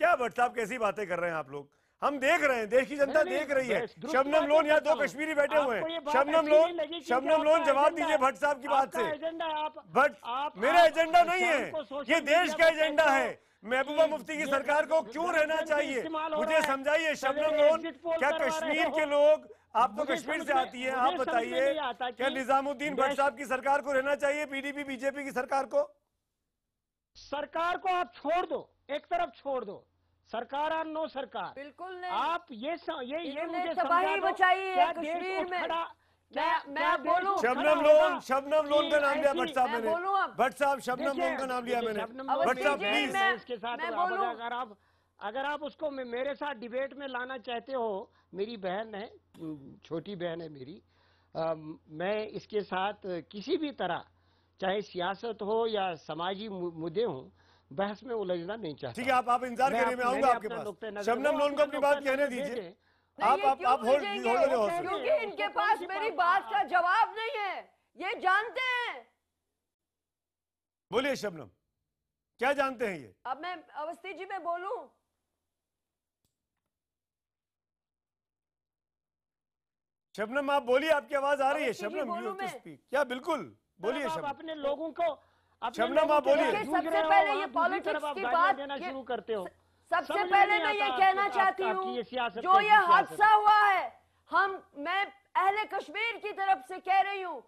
क्या भट्ट साहब कैसी बातें कर रहे हैं आप लोग? हम देख रहे हैं, देश की जनता नहीं, देख रही है। दुरुस्त शबनम बात लोन यहाँ करता 2 हूं। कश्मीरी बैठे हुए आपको ये हैं। बात शबनम अच्छी नहीं लोन, लगी कि शबनम आपका लोन जवाब एजेंडा दीजिए भट्ट साहब की बात आपका से। एजेंडा बट मेरा एजेंडा नहीं शाम को है, सोशल ये देश मीडिया का पे एजेंडा कहते है। हो महबूबा कि मुफ्ती की ये सरकार को क्यों गलत रहना शब्द चाहिए, इस्तेमाल हो मुझे रहा है। समझाइए। शबनम सवेरे लोन, एग्जिट पोल क्या करवा रहे कश्मीर हो। के लोग, आप तो मुझे कश्मीर समझ से में- आती है, मुझे आप समझ में बताइए नहीं आता क्या कि निजामुद्दीन भट्ट साहब की सरकार को रहना चाहिए, पीडीपी बीजेपी की सरकार को? सरकार को आप छोड़ दो, एक तरफ छोड़ दो, सरकार और नो सरकार, बिल्कुल नहीं। आप ये मुझे तबाही समझा दो, मचाई है क्या देश कश्मीर को में। खड़ा- मैं क्या देश बोलूं? को शबनम खड़ा लोन, होगा शबनम लोन का नाम कि लिया ऐसी- भट्ट साहब मैं मैंने। बोलूं अब? भट्ट साहब, शबनम देखिए, लोन का नाम लिया देखिए, मैंने। शबनम अवस्थी भट्ट साहब जी, प्लीज। मैं- इसके साथ मैं अब बोलूं? अगर आप उसको मेरे साथ डिबेट में लाना चाहते हो, मेरी बहन है, छोटी बहन है मेरी, मैं इसके साथ किसी भी तरह, चाहे सियासत हो या समाजी मुद्दे हो, बहस में उलझना नहीं चाहता। ठीक है, आप इंतजार करिए, मैं आऊंगा आपके पास। शबनम लोन को अपनी बात कहने दीजिए। आप होल्ड हो। क्योंकि इनके पास मेरी बात का जवाब नहीं है, ये जानते हैं। बोलिए शबनम, क्या जानते हैं ये? अब मैं अवस्थी जी में बोलूं? शबनम आप बोलिए, आपकी आवाज आ रही है। अवस्थी जी, शबनम, बोलूं यू मैं? स्पीक। क्या बिल्कुल बोलिए आप शबनम। अपने लोगों को शबनम आप बोलिए। सबसे पहले ये पॉलिटिक्स की बात देना ये- शुरू करते हो। सबसे समझ में पहले नहीं मैं ये आता कहना आपकी चाहती ये हूँ, सियासत जो कैसी ये सियासत हादसा है। हुआ है, मैं अहले कश्मीर की तरफ से कह रही हूँ,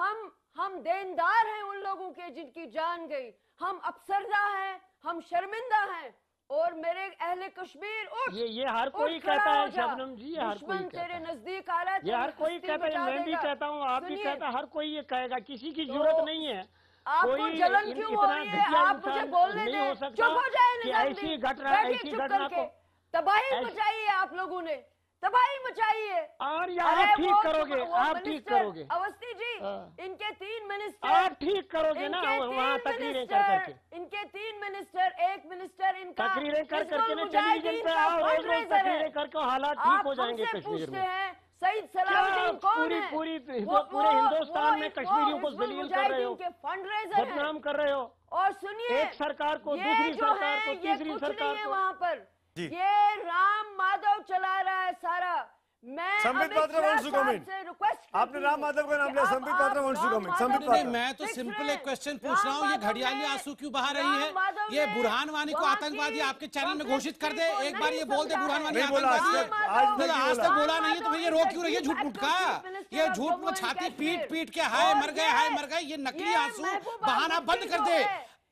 हम देनदार हैं उन लोगों के जिनकी जान गई, हम अफसरदा हैं, हम शर्मिंदा हैं, और मेरे अहले कश्मीर उठ, ये हर कोई उठ खड़ा कहता हो है जा। शबनम जी, ये हर कोई दुश्मन कहता तेरे है। नजदीक आ रहा है, ये हर तेरी कोई हस्ती कहता है, मिटा मैं भी देगा। कहता हूँ, आप भी सुनिए, कहता, हर कोई ये कहेगा, किसी की तो जरूरत नहीं है। आपको कोई जलन क्यों हो इतना रही है? घटिया आप मुझे इंसान बोलने नहीं दें, हो सकता चुप हो जाए कि निजामुद्दीन। ऐसी घटना बैठिए ऐसी चुप घटना करके। को तबाही मचाई है आप लोगों ने, तबाही मचाई है। और ये अरे आप ठीक वो करोगे, वो आप ठीक मिनिस्टर, करोगे, अवस्थी जी, इनके 3 मिनिस्टर, आप ठीक करोगे ना, वहाँ तकरीरें कर करके, इनके 3 मिनिस्टर, एक मिनिस्टर इनका तकरीरें कर करके हिजबुल ना मुजाहिदीन टेलीविजन पे का आओ, रोज रोज फंडरेजर है। तकरीरें करके हालात ठीक हो आप जाएंगे हमसे कश्मीर पूछते में। हैं सईद सलाहुद्दीन कौन पूरी है? पूरी वो पूरे हिंदुस्तान में वो कश्मीरियों को हिजबुल जलील कर रहे हो, मुजाहिदीन के फंडरेजर हैं। बदनाम कर रहे हो, और सुनिए, एक सरकार को ये दूसरी जो सरकार है, को ये तीसरी कुछ सरकार नहीं है को। वहाँ पर, जी। ये राम माधव चला रहा है सारा। मैं संबित अमित पात्रा शाह wants to साहब comment. से रिक्वेस्ट आपने राम माधव का नाम लिया, Sambit Patra wants to comment. Sambit नहीं, पात्रा। मैं तो सिंपल एक क्वेश्चन पूछ रहा हूँ, ये घड़ियाली आंसू क्यों बहा रही है? ये बुरहान वानी को आतंकवादी आपके चैनल में घोषित कर दे, एक बार ये बोल दे बुरहान वानी नहीं बोला आतंकवादी आज तक, है, आज तक बोला। बोला नहीं है, तो फिर ये रोक क्यों रही है झूठ मूठ का? ये झूठ में छाती पीट पीट के हाय मर गए, ये नकली आंसू बहाना बंद कर दे।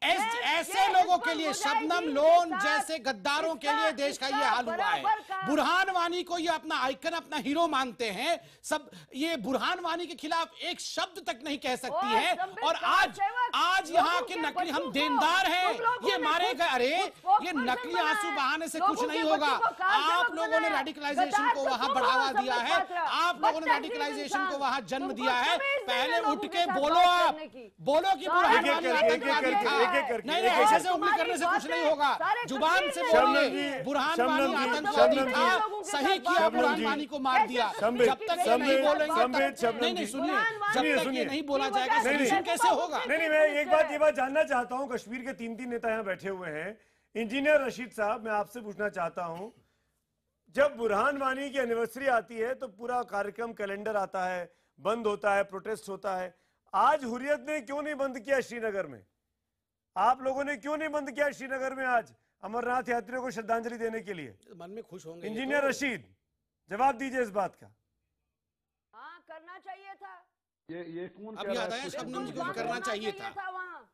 ऐसे लोगों के लिए, शबनम लोन जैसे गद्दारों के लिए देश का ये हाल हुआ है। बुरहान वानी को ये अपना आइकन, अपना हीरो मानते हैं सब। ये बुरहान वानी के खिलाफ एक शब्द तक नहीं कह सकती है, और आज यहाँ के नकली, हम देनदार हैं, ये मारे गए। अरे ये नकली आंसू बहाने से कुछ नहीं होगा। आप लोगों ने रेडिकलाइजेशन को वहां बढ़ावा दिया है, आप लोगों ने रेडिकलाइजेशन को वहां जन्म दिया है। पहले उठ के बोलो, आप बोलो कि बुरहान वानी आतंकवादी था। नहीं, ऐसे से उंगली करने से कुछ नहीं होगा, जुबान से बोलिए बुरहान वानी आतंकवादी था, सही किया, बुरहान वानी को मार दिया। जब तक ये नहीं बोलेंगे, नहीं सुनिए, जब तक ये नहीं बोला जाएगा सॉल्यूशन कैसे होगा? नहीं, मैं ये बात जानना चाहता हूं। कश्मीर के 3 नेता यहाँ बैठे हुए हैं। इंजीनियर रशीद साहब, मैं आपसे पूछना चाहता हूं, जब बुरहान वानी की एनिवर्सरी आती है तो पूरा कार्यक्रम कैलेंडर आता है, बंद होता है, प्रोटेस्ट होता है। आज हुर्रियत ने क्यों नहीं बंद किया श्रीनगर में? आप लोगों ने क्यों नहीं बंद किया श्रीनगर में आज अमरनाथ यात्रियों को श्रद्धांजलि देने के लिए? मन में खुश होंगे इंजीनियर रशीद, जवाब दीजिए इस बात का। हाँ, करना चाहिए था। ये कौन अब याद आया शबनम जी को भी करना चाहिए था। वहाँ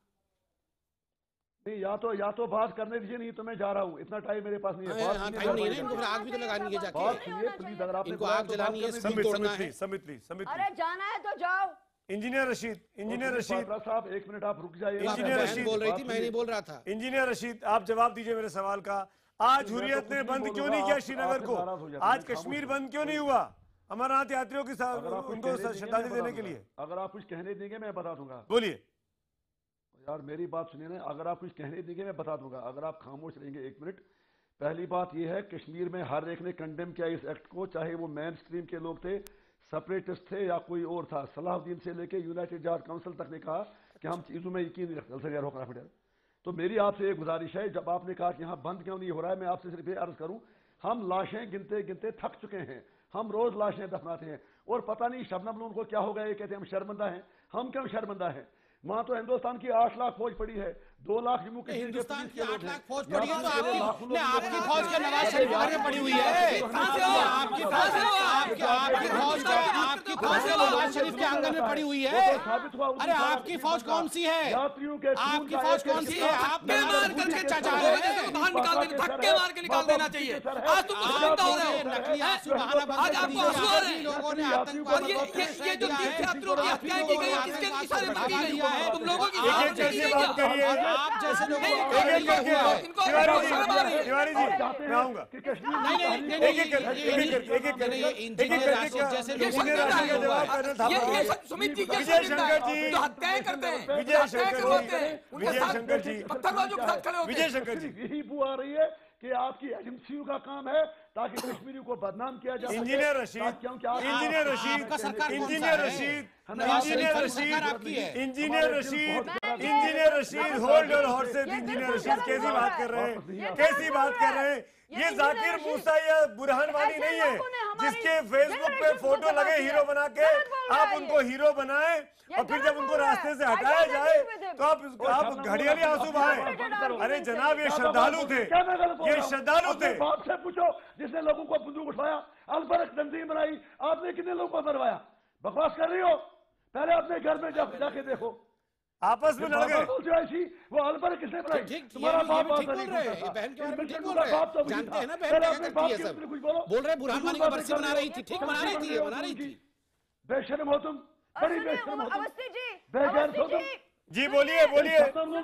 नहीं, या तो बात करने दीजिए, नहीं तो मैं जा रहा हूँ, इतना टाइम मेरे पास नहीं है। टाइम नहीं है, इनको फिर आग भी तो लगानी है जाके। बात सुनिए प्लीज, अगर आपने इनको आग जलानी है, समित तोड़ना है। अरे जाना है तो जाओ। इंजीनियर रशीद साहब, 1 मिनट आप रुक जाइए। इंजीनियर रशीद बोल रही थी, मैं नहीं बोल रहा था। इंजीनियर रशीद, आप जवाब दीजिए मेरे सवाल का। आज हुर्रियत ने बंद क्यों नहीं किया श्रीनगर को? आज कश्मीर बंद क्यों नहीं हुआ अमरनाथ यात्रियों के साथ उनको श्रद्धांजलि देने के लिए? अगर आप कुछ कहने देंगे मैं बता दूंगा। बोलिए यार, मेरी बात सुनिए ना, अगर आप कुछ कहने देंगे मैं बता दूंगा, अगर आप खामोश रहेंगे 1 मिनट। पहली बात यह है, कश्मीर में हर एक ने कंडेम किया इस एक्ट को, चाहे वो मेन स्ट्रीम के लोग थे, सेपरेटिस्ट थे या कोई और था। सलाहुद्दीन से लेके यूनाइटेड जाट काउंसिल तक ने कहा कि हम चीज़ों में यकीन नहीं रखते। तो मेरी आपसे एक गुजारिश है, जब आपने कहा कि यहाँ बंद क्यों नहीं हो रहा है, मैं आपसे सिर्फ ये अर्ज करूं, हम लाशें गिनते गिनते थक चुके हैं, हम रोज लाशें दफनाते हैं और पता नहीं शबनम लोगों को क्या हो गया, ये कहते हैं हम शर्मिंदा हैं। हम क्यों शर्मिंदा हैं? वहां तो हिंदुस्तान की 8 लाख फौज पड़ी है, 2 लाख जम्मू कश्मीर हिंदुस्तान की 8 लाख फौज यहाँ पड़ी है, तो पे आपकी फौज के नवाज शरीफ में पड़ी हुई है। आपकी फौज के नवाज शरीफ के आंगन में पड़ी हुई है। अरे आपकी फौज कौन सी है? आपकी फौज कौन सी है? आप मार करके चाचा बाहर निकाल देना, धक्के मार के निकाल देना चाहिए। आज तुम शर्मिंदा हो रहे हो, नकली आंसू बहाना बंद आज आपको आंसू आ रहे हैं। लोगों ने आतंकवादी ये जो तीर्थयात्रियों की हत्याएं की गई, किसके इशारे पर की गई? तुम लोगों की बात करिए, आप जैसे लोगों तिवारी जी मैं आऊंगा। सुमित जी विजय शंकर जी, जो हत्याएं करते हैं, विजय शंकर जी, पत्थरबाजों के साथ खड़े होते हैं। विजय शंकर जी, यही बू आ रही है कि आपकी एजेंसियों का काम है ताकि कश्मीरियों को बदनाम किया जाए। Engineer Rashid, engineer Rashid, engineer Rashid, engineer Rashid, engineer Rashid, engineer Rashid, hold your horses. Engineer Rashid कैसी बात कर रहे हैं, कैसी बात कर रहे हैं? ये जाकिर मूसा या बुरहान वानी नहीं है जिसके फेसबुक पे फोटो लगे हीरो बना के आप उनको हीरो बनाएं और फिर जब उनको रास्ते से हटाया जाए तो आप घड़ियाली आंसू बहाएं। अरे जनाब ये श्रद्धालु थे, ये श्रद्धालु थे। बाप से पूछो जिसने लोगों को बंदूक उठवाया, अलबरक तंजीम बनाई, आपने कितने लोगों को मरवाया? बकवास कर रही हो, पहले अपने घर में जाके देखो। आपस में लड़ गए, वो अलबरक किसने बनाई? तुम्हारा बाप बहन के बारे में ठीक बोल रहे हैं, जानते हैं ना बहन क्या करती है सब। बोल रहे बुरहान वानी को बरसी बना रही थी, ठीक बना रही थी, बना रही थी। बेशर्म हो तुम, बड़ी बेशर्म हो तुम, बेगैर हो तुम। जी बोलिए बोलिए,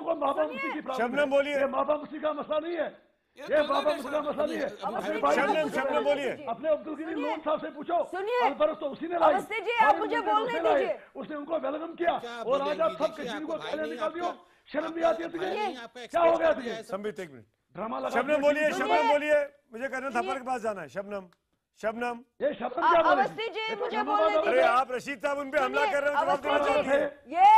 शबनम बोलिए। ये मापा मुफ्ती का मसला नहीं है, ये बाबा मुफ्ती का मसला नहीं है। शबनम बोलिए, अपने अब्दुल गनी लोन साहब से पूछो। सुनिए, अलबरस तो उसी ने लाई, जी आप मुझे बोलने दीजिए। उसने उनको वेलकम किया और आज आप सब कश्मीर को पहले निकाल दियो। शर्म नहीं आती है तुझे? क्या हो गया तुझे? संबित एक मिनट, ड्रामा लगा। शबनम बोलिए, शबनम बोलिए, मुझे कर्नल थापर के पास जाना है। शबनम, शबनम, ये शबनम क्या बोले? अवस्थी जी मुझे बोलने दीजिए। अरे आप रशीद साहब उन पे हमला कर रहे हो, जवाब देना चाहते हैं।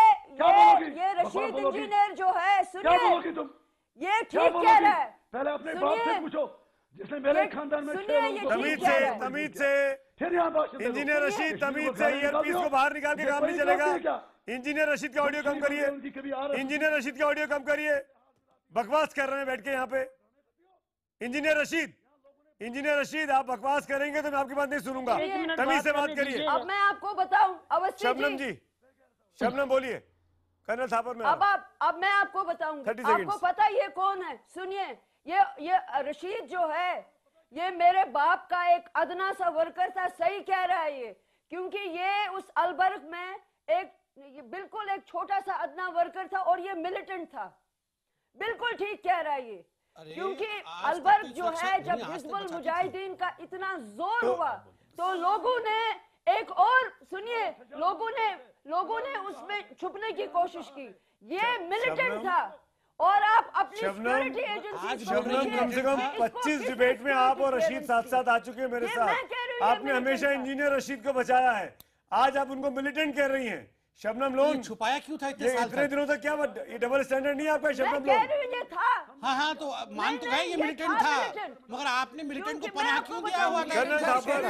ये रशीद इंजीनियर जो है, क्या बोलोगी तुम? ये ठीक कह रहा है। पहले अपने बाप से पूछो जिसने मेरे खानदान में तमीज से फिर यहाँ बात। इंजीनियर रशीद तमीज से ईयरपीस को बाहर निकाल के काम नहीं चलेगा। इंजीनियर रशीद का ऑडियो कम करिए, इंजीनियर रशीद का ऑडियो कम करिए, बकवास कर रहे हैं बैठ के यहाँ पे। इंजीनियर रशीद, इंजीनियर रशीद आप बकवास करेंगे तो मैं आपकी बात नहीं सुनूंगा, तमीज से बात करिए। अब मैं आपको बताऊं, अवस्थी शबनम जी, शबनम बोलिए, कर्नल थापर में। अब मैं आपको बताऊंगी, आपको पता ये कौन है? सुनिए, ये रशीद जो है ये मेरे बाप का एक अदना सा वर्कर था, सही कह रहा है ये, क्योंकि ये उस अलबर्ग में बिल्कुल एक छोटा सा अदना वर्कर था और ये मिलिटेंट था। बिल्कुल ठीक कह रहा है ये, क्योंकि अलबर्ग जो है जब हिजबुल मुजाहिदीन का इतना जोर हुआ तो लोगों ने एक और सुनिए, लोगों ने उसमें छुपने की कोशिश की। ये मिलिटेंट था और आप अपनी सिक्योरिटी एजेंसी शबनम कम से कम 25 डिबेट में आप और रशीद साथ साथ आ चुके हैं मेरे साथ। आपने हमेशा इंजीनियर रशीद को बचाया है, आज आप उनको मिलिटेंट कह रही हैं। शबनम लोन छुपाया क्यों था इतने साल? इतने दिनों तक क्या ये डबल स्टैंडर्ड नहीं है आपका? शबनम लोन ये था, हाँ तो मान तो गए ये मिलिटेंट था, मगर आपने मिलिटेंट को पनाह क्यों दिया हुआ? कर्नल थापर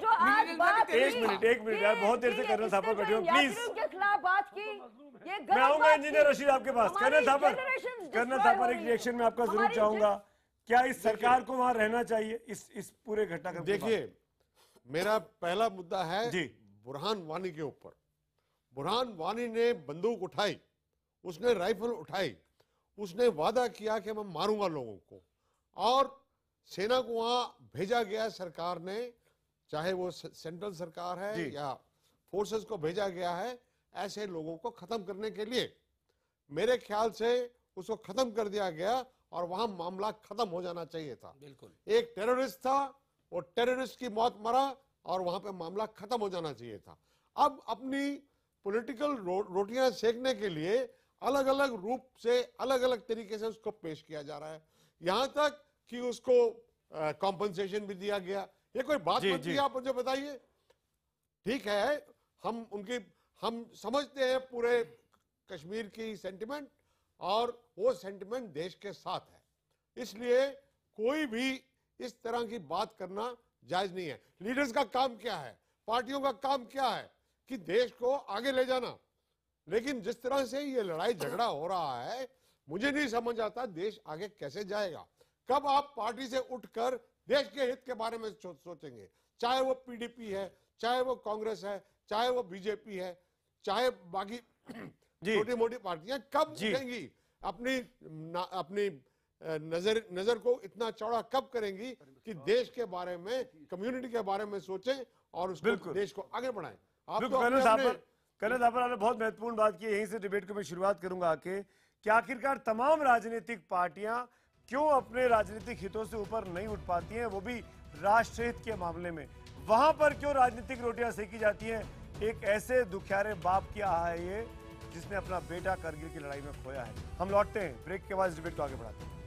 एक मिनट यार, बहुत देर से कर्नल थापर बैठे हो, प्लीज। के खिलाफ बात की, मैं आऊंगा इंजीनियर रशीद आपके पास। कर्नल थापर एक रिएक्शन में आपका जरूर चाहूंगा, क्या इस सरकार को वहां रहना चाहिए इस पूरे घटनाक्रम? देखिए, मेरा पहला मुद्दा है बुरहान वानी के ऊपर। बुरहान वानी ने बंदूक उठाई, उसने राइफल उठाई, उसने वादा किया कि मैं मारूंगा लोगों को, और सेना को वहां भेजा गया सरकार ने, चाहे वो सेंट्रल सरकार है या फोर्सेस को भेजा गया है ऐसे लोगों को खत्म करने के लिए। मेरे ख्याल से उसको खत्म कर दिया गया और वहां मामला खत्म हो जाना चाहिए था। बिल्कुल, एक टेररिस्ट था, वो टेररिस्ट की मौत मरा और वहां पे मामला खत्म हो जाना चाहिए था। अब अपनी पॉलिटिकल रोटियां सेकने के लिए अलग अलग रूप से, अलग अलग तरीके से उसको पेश किया जा रहा है, यहां तक कि उसको कॉम्पनसेशन भी दिया गया। ये कोई बात बनती है? आप मुझे बताइए। ठीक है, हम समझते हैं पूरे कश्मीर की सेंटिमेंट, और वो सेंटिमेंट देश के साथ है। इसलिए कोई भी इस तरह की बात करना जायज नहीं है। लीडर्स का काम क्या है, पार्टियों का काम क्या है कि देश को आगे ले जाना। लेकिन जिस तरह से ये लड़ाई झगड़ा हो रहा है, मुझे नहीं समझ आता देश आगे कैसे जाएगा। कब आप पार्टी से उठकर देश के हित के बारे में सोचेंगे? चाहे वो पीडीपी है, चाहे वो कांग्रेस है, चाहे वो बीजेपी है, चाहे बाकी छोटी मोटी पार्टियां, कब उठेंगी? अपनी नजर को इतना चौड़ा कब करेंगी कि देश के बारे में, कम्युनिटी के बारे में सोचें और उसको देश को आगे बढ़ाएं। आप तो कन्हैया थापर आपने बहुत महत्वपूर्ण बात की। यहीं से डिबेट को मैं शुरुआत करूंगा कि आखिरकार तमाम राजनीतिक पार्टियां क्यों अपने राजनीतिक हितों से ऊपर नहीं उठ पाती हैं, वो भी राष्ट्रहित के मामले में। वहां पर क्यों राजनीतिक रोटियां सेकी जाती हैं? एक ऐसे दुखियारे बाप की आह है ये, जिसने अपना बेटा करगिल की लड़ाई में खोया है। हम लौटते हैं ब्रेक के बाद, इस डिबेट को आगे बढ़ाते हैं।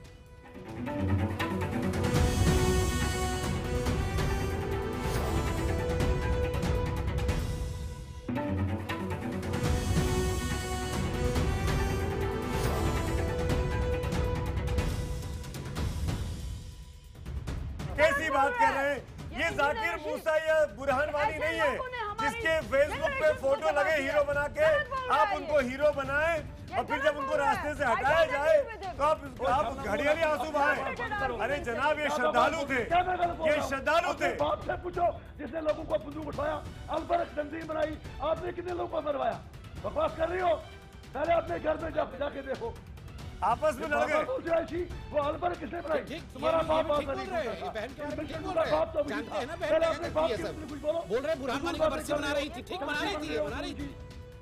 कैसी बात कर रहे हैं? ये जाकिर मूसा या बुरहान वानी नहीं है जिसके फेसबुक पे फोटो लगे हीरो बना के आप उनको हीरो बनाएं और फिर जब उनको रास्ते से हटाया जाए तो आप घड़ियाली आंसू बहाएं। अरे जनाब, ये श्रद्धालु थे, ये श्रद्धालु थे। बाप से पूछो जिसने लोगों को बंदूक उठाया, अलबरक तंजीम बनाई, आपने कितने लोगों को मरवाया? बकवास कर रही हो? पहले अपने घर में जाके देखो। आपस में लड़ गए। वो अलबर किसने बनाई? तुम्हारा बाप बात नहीं बोल रहा है। बाप तो जानते हैं ना बहन पहले अपने बाप ये के सब कुछ बोलो। बोल रहे बुरहान वानी को बरसी बना रही थी, ठीक बना रही थी।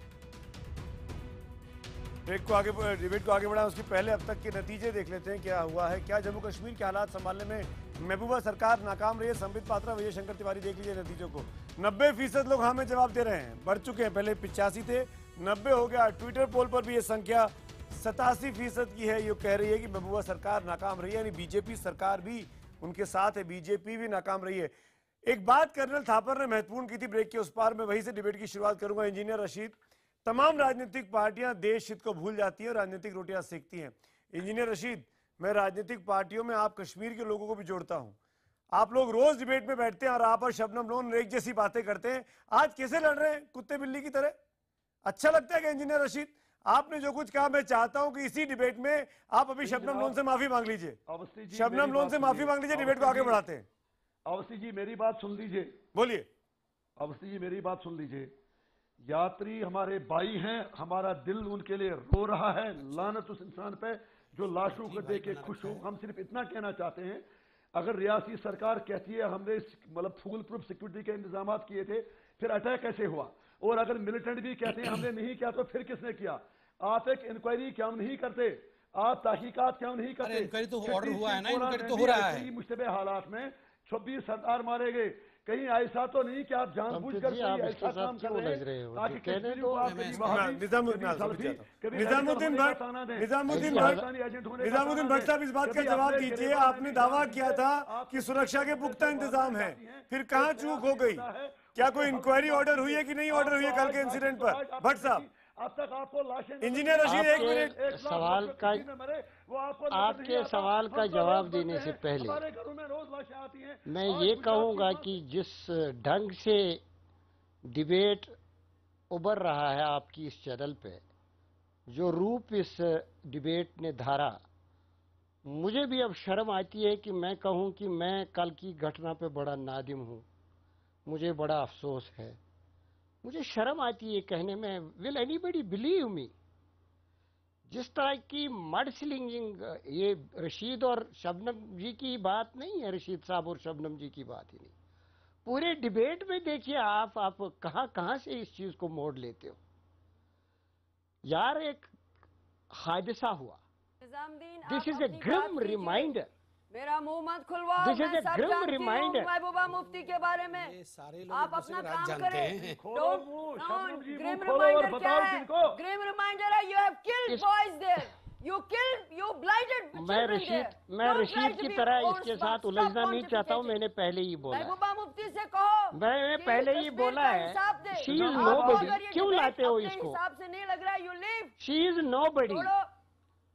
डिबेट को आगे बढ़ा उसके पहले अब तक के नतीजे देख लेते हैं क्या हुआ है। क्या जम्मू कश्मीर के हालात संभालने में महबूबा सरकार नाकाम रही है? संबित पात्रा, विजय शंकर तिवारी, देख लीजिए नतीजों को। 90% लोग हाँ में जवाब दे रहे हैं, बढ़ चुके हैं। पहले 85 थे, 90 हो गया। ट्विटर पोल पर भी ये संख्या 87% की है। ये कह रही है कि महबूबा सरकार नाकाम रही है, यानी बीजेपी सरकार भी उनके साथ है, बीजेपी भी नाकाम रही है। एक बात कर्नल थापर ने महत्वपूर्ण की थी ब्रेक के उस पार, मैं वहीं से डिबेट की शुरुआत करूंगा। इंजीनियर रशीद, तमाम राजनीतिक पार्टियां देश हित को भूल जाती हैं और राजनीतिक रोटियां सेकती हैं। इंजीनियर रशीद, मैं राजनीतिक पार्टियों में आप कश्मीर के लोगों को भी जोड़ता हूं। आप लोग रोज डिबेट में बैठते हैं और आप और शबनम लोन एक जैसी बातें करते हैं। आज कैसे लड़ रहे हैं कुत्ते बिल्ली की तरह? अच्छा लगता है क्या इंजीनियर रशीद? आपने जो कुछ कहा, मैं चाहता हूं कि इसी डिबेट में आप अभी शबनम लोन से माफी मांग लीजिए। शबनम लोन से माफी मांग लीजिए, डिबेट को आगे बढ़ाते हैं। अवस्थी जी मेरी बात सुन लीजिए। बोलिए। अवस्थी जी मेरी बात सुन लीजिए। यात्री हमारे भाई हैं, हमारा दिल उनके लिए रो रहा है। लानत उस इंसान पे जो लाशों को देख के खुश हो। हम सिर्फ इतना कहना चाहते हैं, अगर रियासी सरकार कहती है हमने मतलब फुल प्रूफ सिक्योरिटी के इंतजाम किए थे, फिर अटैक कैसे हुआ? और अगर मिलिटेंट भी कहते हैं हमने नहीं किया, तो फिर किसने किया? आप एक इंक्वायरी क्यों नहीं करते? आप तहकीकात क्यों नहीं करते? इंक्वायरी तो ऑर्डर हुआ है ना, इंक्वायरी तो हो रहा है। मुश्तबे हालात में 26 सरदार मारे गए। कहीं ऐसा तो नहीं कि आप जानबूझकर ऐसा काम कर रहे हैं ताकि कश्मीरी को आप निजामुद्दीन भट्ट साहब, इस बात का जवाब दीजिए। आपने दावा किया था कि सुरक्षा के पुख्ता इंतजाम है, फिर कहां चूक हो गई? क्या कोई इंक्वायरी ऑर्डर हुई है कि नहीं ऑर्डर हुई है कल के इंसिडेंट पर? भट्ट साहब, अब तक आपको लाशें, इंजीनियर रशीद, एक मिनट। सवाल का आपके सवाल का जवाब देने से पहले मैं ये कहूंगा कि जिस ढंग से डिबेट उभर रहा है आपकी इस चैनल पे, जो रूप इस डिबेट ने धारा, मुझे भी अब शर्म आती है कि मैं कहूं कि मैं कल की घटना पे बड़ा नादिम हूं, मुझे बड़ा अफसोस है। मुझे शर्म आती है कहने में। Will anybody believe me? जिस तरह की मड स्लिंगिंग, ये रशीद और शबनम जी की बात नहीं है, रशीद साहब और शबनम जी की बात ही नहीं। पूरे डिबेट में देखिए आप कहां से इस चीज को मोड़ लेते हो। यार, एक हादसा हुआ। This is a grim reminder. मेरा मुंह मत खुलवाओ। This is a grim reminder. Mehbooba Mufti के बारे में आप अपना काम करें। ग्रिम रिमाइंडर है, you have killed boys there, you blinded मैं रशीद की तरह इसके साथ उलझना नहीं चाहता हूँ। मैंने पहले ही बोला, महबूबा मुफ्ती से कहो, मैंने पहले ही बोला है, शी इज नोबडी। क्यों लाते हो इसको? हिसाब से नहीं लग रहा, you leave. She is nobody.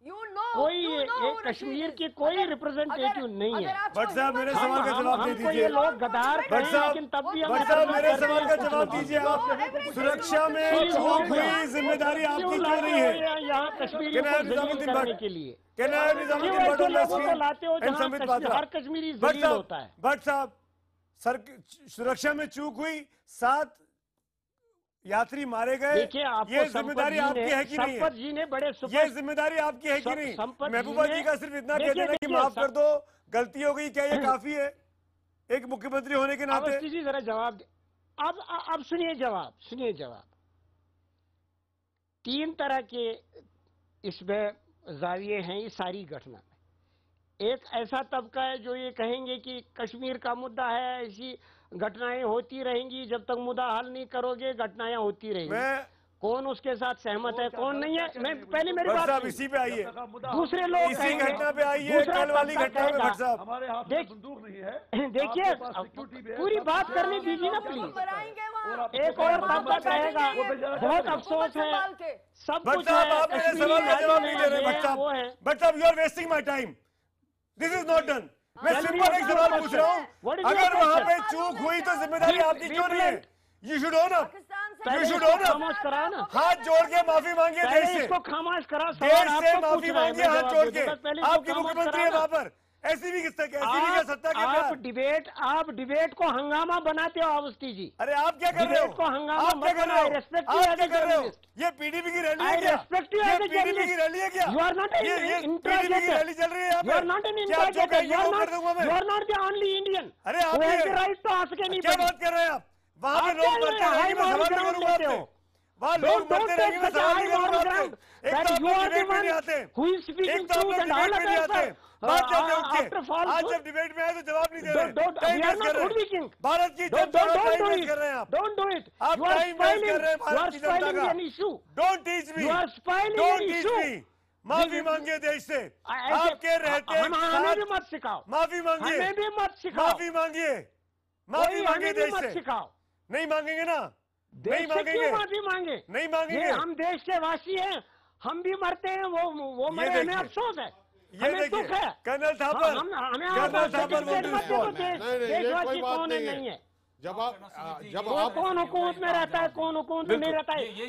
कोई ये कश्मीर की कोई रिप्रेजेंटेटिव नहीं है। भट्ट साहब मेरे सवाल का जवाब दे दीजिए। ये लोग गद्दार भट्ट साहब, लेकिन तब भी भट्ट साहब मेरे सवाल का जवाब दीजिए। आप सुरक्षा में चूक हुई जिम्मेदारी आपकी क्यों नहीं है? यहाँ कश्मीरियों को जलील करने के लिए लाते हो जहाँ हर कश्मीरी जलील होता है। भट्ट साहब, सुरक्षा में चूक हुई, 7 यात्री मारे गए, ये जिम्मेदारी आपकी है कि नहीं है? जी ने बड़े ये जिम्मेदारी आपकी है कि नहीं? महबूबा जी का सिर्फ इतना कह देना कि माफ कर दो, गलती हो गई, क्या ये काफी है एक मुख्यमंत्री होने के नाते? जी जरा जवाब दे। अब सुनिए जवाब। 3 तरह के इसमें जाविये हैं इस सारी घटना में। एक ऐसा तबका है जो ये कहेंगे कि कश्मीर का मुद्दा है, ऐसी घटनाएं होती रहेंगी, जब तक मुद्दा हल नहीं करोगे घटनाएं होती रहेंगी। कौन उसके साथ सहमत है, कौन नहीं है? मैं पहले मेरी बात इसी पे आइए, दूसरे लोग इसी घटना पे आइए, कल वाली घटना पे भट्ट साहब। हमारे हाथ में बंदूक नहीं है। देखिए पूरी बात करने दीजिए ना प्लीज। एक और तबका कहेगा बहुत अफसोस है, सब कुछ है, आप मेरे सवाल का जवाब नहीं दे रहे। भट्ट साहब, you are wasting my time, this is not done. मैं सिंपल एक सवाल पूछ रहा हूँ, अगर वहाँ पे चूक हुई तो जिम्मेदारी आपकी क्यों नहीं है? You should own up, you should own up. हाथ जोड़ के माफी मांगिए देश से, इसको खामोश करा, देश से माफी मांगिए हाथ जोड़ के। आपकी मुख्यमंत्री है वहाँ पर, ऐसी भी किस्सा क्या, ऐसी भी क्या सत्ता क्या? आप डिबेट को हंगामा बनाते हो अवस्थी जी। अरे आप क्या कर रहे हो? को हंगामा आप क्या कर रहे हो? आप क्या कर रहे हो? ये पीडीपी की रैली है क्या? ये पीडीपी की रैली है क्या? You are not an PDP की रैली चल रही है यहाँ पे? You are not an introjector. You are not the only Indian. अरे आप राइट तो आंसू के नहीं क्या बात कर रहे हैं आप? वहाँ पे लोग मरते रहेंगे, मैं सवाल नहीं करूँगा आपसे। वहाँ लोग मरते रहेंगे, मैं सवाल नहीं करूँगा आपसे। एक तो आप लोग डिबेट में नहीं आते, एक तो आप लोग डिबेट में नहीं आते, बात करते उठ के। आज जब डिबेट में आए तो जवाब नहीं दे रहे, टाइम वेस्ट कर रहे हैं। भारत की जनता का टाइम वेस्ट कर रहे हैं आप। आप टाइम वेस्ट कर रहे हैं भारत की जनता का। Don't teach me, don't teach me. माफी मांगिए देश से, आपके रहते हमें भी मत सिखाओ। माफी मांगिए, हमें भी मत सिखाओ। माफी मांगिए, माफी मांगिए देश से। सिखाओ, नहीं मांगेंगे ना, नहीं मांगेंगे, माफी मांगे, नहीं मांगेंगे। हम देश के वासी हैं, हम भी मरते हैं, वो मरे, हमें अफसोस है, ये देखिए कर्नल थापर, कर्नल थापर देशवासी कौन है नहीं है। जब आप कौन हुकूमत में रहता है, कौन हुकूमत में नहीं रहता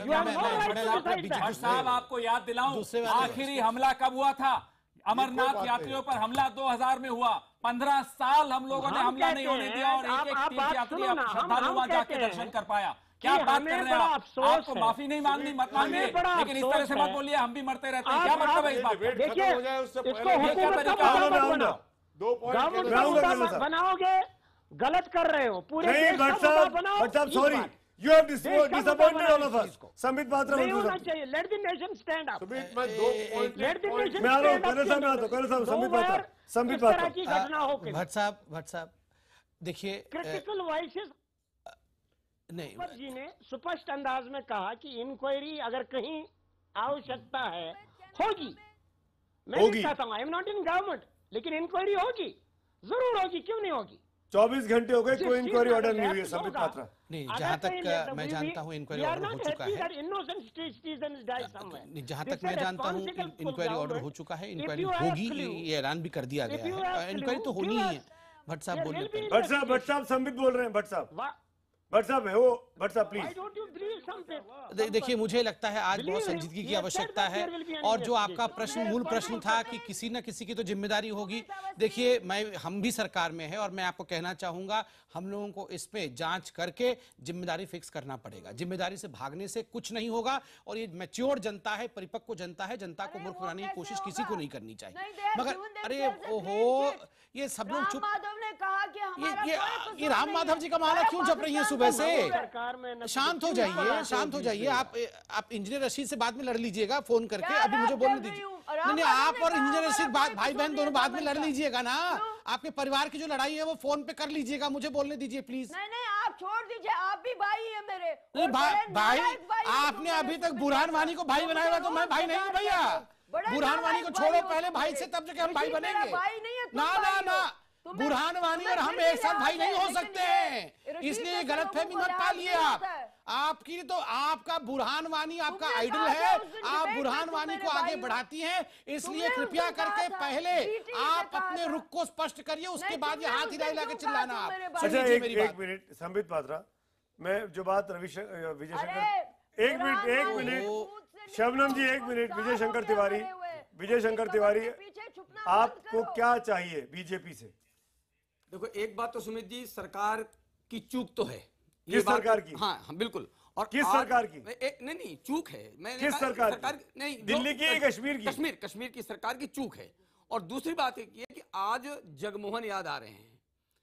है। साहब आपको याद दिलाऊं, आखिरी हमला कब हुआ था? अमरनाथ यात्रियों पर हमला 2000 में हुआ। 15 साल हम लोगों ने हमला नहीं होने दिया और एक तीर्थयात्री श्रद्धालु वहां जाके दर्शन कर पाया। क्या बात कर रहे हैं आप? आपको माफी नहीं मांगनी, मत मांगिए, लेकिन इस तरह से मत बोलिए हम भी मरते रहते हैं। क्या मतलब है इस बात? देखिए इसको हुकूमत बनाओगे, गलत कर रहे हो पूरे देश का मुद्दा बनाओ। Sorry, you have disappointed all of us. Sambit Patra नहीं होना चाहिए। Let the nation stand up. मैं 2 पॉइंट मैं आ रहा हूँ, कर्नल साहब मैं आता हूँ, कर्नल साहब संबित पात्रा की घटना हो। भट्ट साहब देखिए, क्रिटिकल वॉइसेस नहीं, जी ने स्पष्ट अंदाज में कहा कि इंक्वायरी अगर कहीं आवश्यकता है होगी। मैं भी कहता हूँ, I am not in government, लेकिन इंक्वायरी होगी, जरूर होगी, क्यों नहीं होगी। 24 घंटे हो गए, कोई इंक्वायरी ऑर्डर नहीं हुई है संबित पात्रा। नहीं, जहाँ तक मैं जानता हूँ इंक्वायरी ऑर्डर हो चुका है। जहाँ तक मैं जानता हूँ इंक्वायरी ऑर्डर हो चुका है, इंक्वायरी होगी, ये ऐलान भी कर दिया गया है। इंक्वायरी तो होनी ही है। भट्ट साहब बोलिए। भट्ट साहब संबित बोल रहे हैं। भट्ट साहब है वो, भट्ट साहब प्लीज। देखिए मुझे लगता है आज बहुत संजीदगी की आवश्यकता है, और जो आपका प्रश्न मूल प्रश्न था कि किसी न किसी की तो जिम्मेदारी होगी। देखिए हम भी सरकार में है और मैं आपको कहना चाहूंगा हम लोगों को इस पे जांच करके जिम्मेदारी फिक्स करना पड़ेगा। जिम्मेदारी से भागने से कुछ नहीं होगा, और ये मैच्योर जनता है, परिपक्व जनता है, जनता को मूर्ख बनाने की कोशिश किसी को नहीं करनी चाहिए। मगर अरे ओहो, ये सब लोग चुप। ये राम माधव जी का माला क्यों जप रही है सुबह से? शांत हो जाइए, शांत हो जाइए। आप इंजीनियर रशीद से बाद में लड़ लीजिएगा फोन करके, अभी मुझे बोलने दीजिए। नहीं, आप और इंजीनियर रशीद भाई बहन दोनों बाद में लड़ लीजिएगा ना। आपके परिवार की जो लड़ाई है वो फोन पे कर लीजिएगा, मुझे बोलने दीजिए प्लीज। नहीं आप छोड़ दीजिए, आप भी भाई है मेरे। नहीं भाई, आपने अभी तक बुरहान वानी को भाई बनाया हुआ, तो मैं भाई नहीं हूँ भैया। बुरहान वानी को छोड़ो पहले, भाई से तब जाके हम भाई बनेंगे। ना बुरहान वानी और हम एक साथ भाई नहीं हो सकते हैं, इसलिए गलतफहमी मत पालिए आप। आपकी तो आपका बुरहान वानी आपका आइडल है, आप बुरहान वानी को आगे बढ़ाती हैं, इसलिए कृपया करके पहले आप अपने रुख को स्पष्ट करिए, उसके बाद ये हाथ हिला के चिल्लाना आप। अच्छा एक मिनट संबित पात्रा, मैं जो बात विजय शंकर एक मिनट शबनम जी, एक मिनट विजय शंकर तिवारी आपको क्या चाहिए बीजेपी से? देखो एक बात तो सुमित जी, सरकार की चूक तो है। किस सरकार की? हाँ बिल्कुल। और किस सरकार की? नहीं चूक है। मैं किस सरकार नहीं, दिल्ली की है कश्मीर की? कश्मीर की सरकार की चूक है। और दूसरी बात एक ये कि आज जगमोहन याद आ रहे हैं,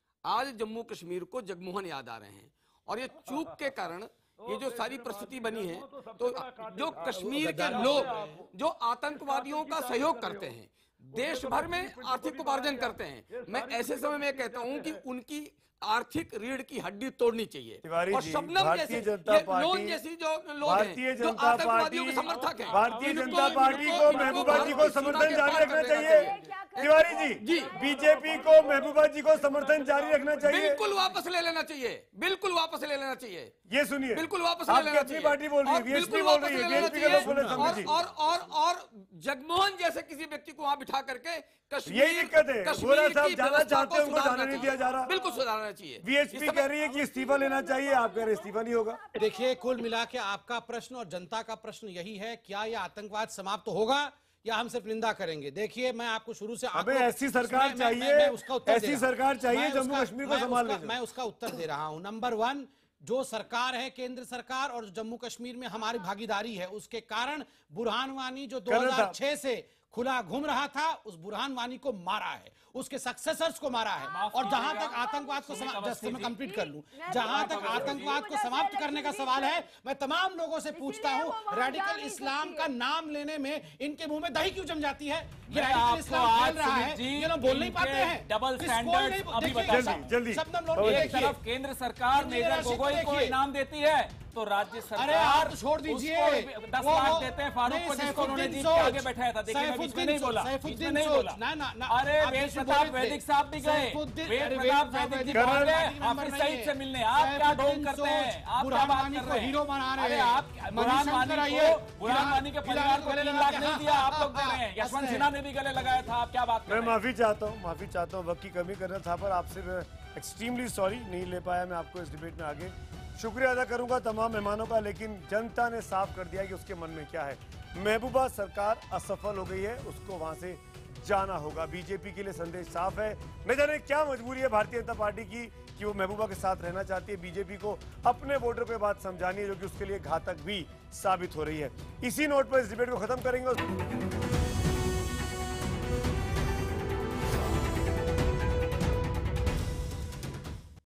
आज जम्मू कश्मीर को जगमोहन याद आ रहे हैं, और ये चूक के कारण ये जो सारी परिस्थिति बनी है, तो जो कश्मीर के लोग जो आतंकवादियों का सहयोग करते हैं, देश भर में आर्थिक उपार्जन करते हैं, मैं ऐसे समय में कहता हूं कि उनकी आर्थिक रीढ़ की हड्डी तोड़नी चाहिए। और शबनम जैसे लोन जैसी जो लोग हैं, जो आतंकवादियों के समर्थक हैं, भारतीय जनता पार्टी को महबूबा जी को समर्थन जारी रखना चाहिए। तिवारी जी, बीजेपी को महबूबा जी को समर्थन जारी रखना चाहिए। बिल्कुल वापस ले लेना चाहिए, बिल्कुल वापस ले लेना चाहिए। ये सुनिए, बिल्कुल वापस ले लेना चाहिए। पार्टी बोल रही है, बीएसपी बोल रही है, बीएसपी के लोग बोले समझ जी। और जगमोहन जैसे किसी व्यक्ति को वहां बिठा करके कश्मीर, यही दिक्कत है, गोरा साहब जाना चाहते हैं, उनको जाने नहीं दिया जा रहा। बिल्कुल सुधारना चाहिए। बीएसपी कह रही है कि इस्तीफा लेना चाहिए, आप कह रहे इस्तीफा नहीं होगा। देखिए कुल मिला के आपका प्रश्न और जनता का प्रश्न यही है, क्या यह आतंकवाद समाप्त होगा या हम सिर्फ निंदा करेंगे? देखिए मैं आपको शुरू से हमें ऐसी सरकार चाहिए, ऐसी सरकार चाहिए जम्मू कश्मीर को संभाल ले। मैं उसका उत्तर दे रहा हूं। नंबर 1, जो सरकार है केंद्र सरकार और जम्मू कश्मीर में हमारी भागीदारी है, उसके कारण बुरहान वानी जो 2006 से खुला घूम रहा था, उस बुरहान वानी को मारा है, उसके सक्सेसर्स को मारा है। और जहां तक आतंकवाद को कंप्लीट कर लूं, जहां तक आतंकवाद को समाप्त करने का सवाल है, मैं तमाम लोगों से पूछता हूं, रेडिकल इस्लाम का नाम लेने में इनके मुंह में दही क्यों जम जाती है? ये रेडिकल इस्लाम फैल रहा है, ये लोग बोल नहीं पाते हैं। डबल स्टैंडर्ड अभी बताता हूं। एक तरफ केंद्र सरकार मेजर गोगोई को इनाम देती है, तो राज्य सरकार तो छोड़ दीजिए, 10 लाख देते हैं फारूक को, जिसको उन्होंने जीत के आगे बैठाया था। देखिए मैं बीच में नहीं बोला, अरे वेद प्रताप वैदिक साहब भी गए, वेद प्रताप वैदिक जी गए हाफिज सईद से मिलने। आप क्या ढोंग करते हैं? आप क्या बात कर रहे हैं? हीरो बना रहे हैं। अरे आप बुरहान वानी के परिवार को 3 लाख नहीं दिया, आप लोग दे रहे हैं। यशवंत सिन्हा ने भी गले लगाया था, आप क्या बात कर रहे हैं? मैं माफी चाहता हूँ, वक्त की कमी करना था, पर आपसे एक्सट्रीमली सॉरी, नहीं ले पाया मैं आपको इस डिबेट में आगे। शुक्रिया अदा करूंगा तमाम मेहमानों का, लेकिन जनता ने साफ कर दिया कि उसके मन में क्या है। महबूबा सरकार असफल हो गई है, उसको वहां से जाना होगा। बीजेपी के लिए संदेश साफ है। न जाने क्या मजबूरी है भारतीय जनता पार्टी की कि वो महबूबा के साथ रहना चाहती है। बीजेपी को अपने वोटर को बात समझानी है, जो कि उसके लिए घातक भी साबित हो रही है। इसी नोट पर इस डिबेट को खत्म करेंगे।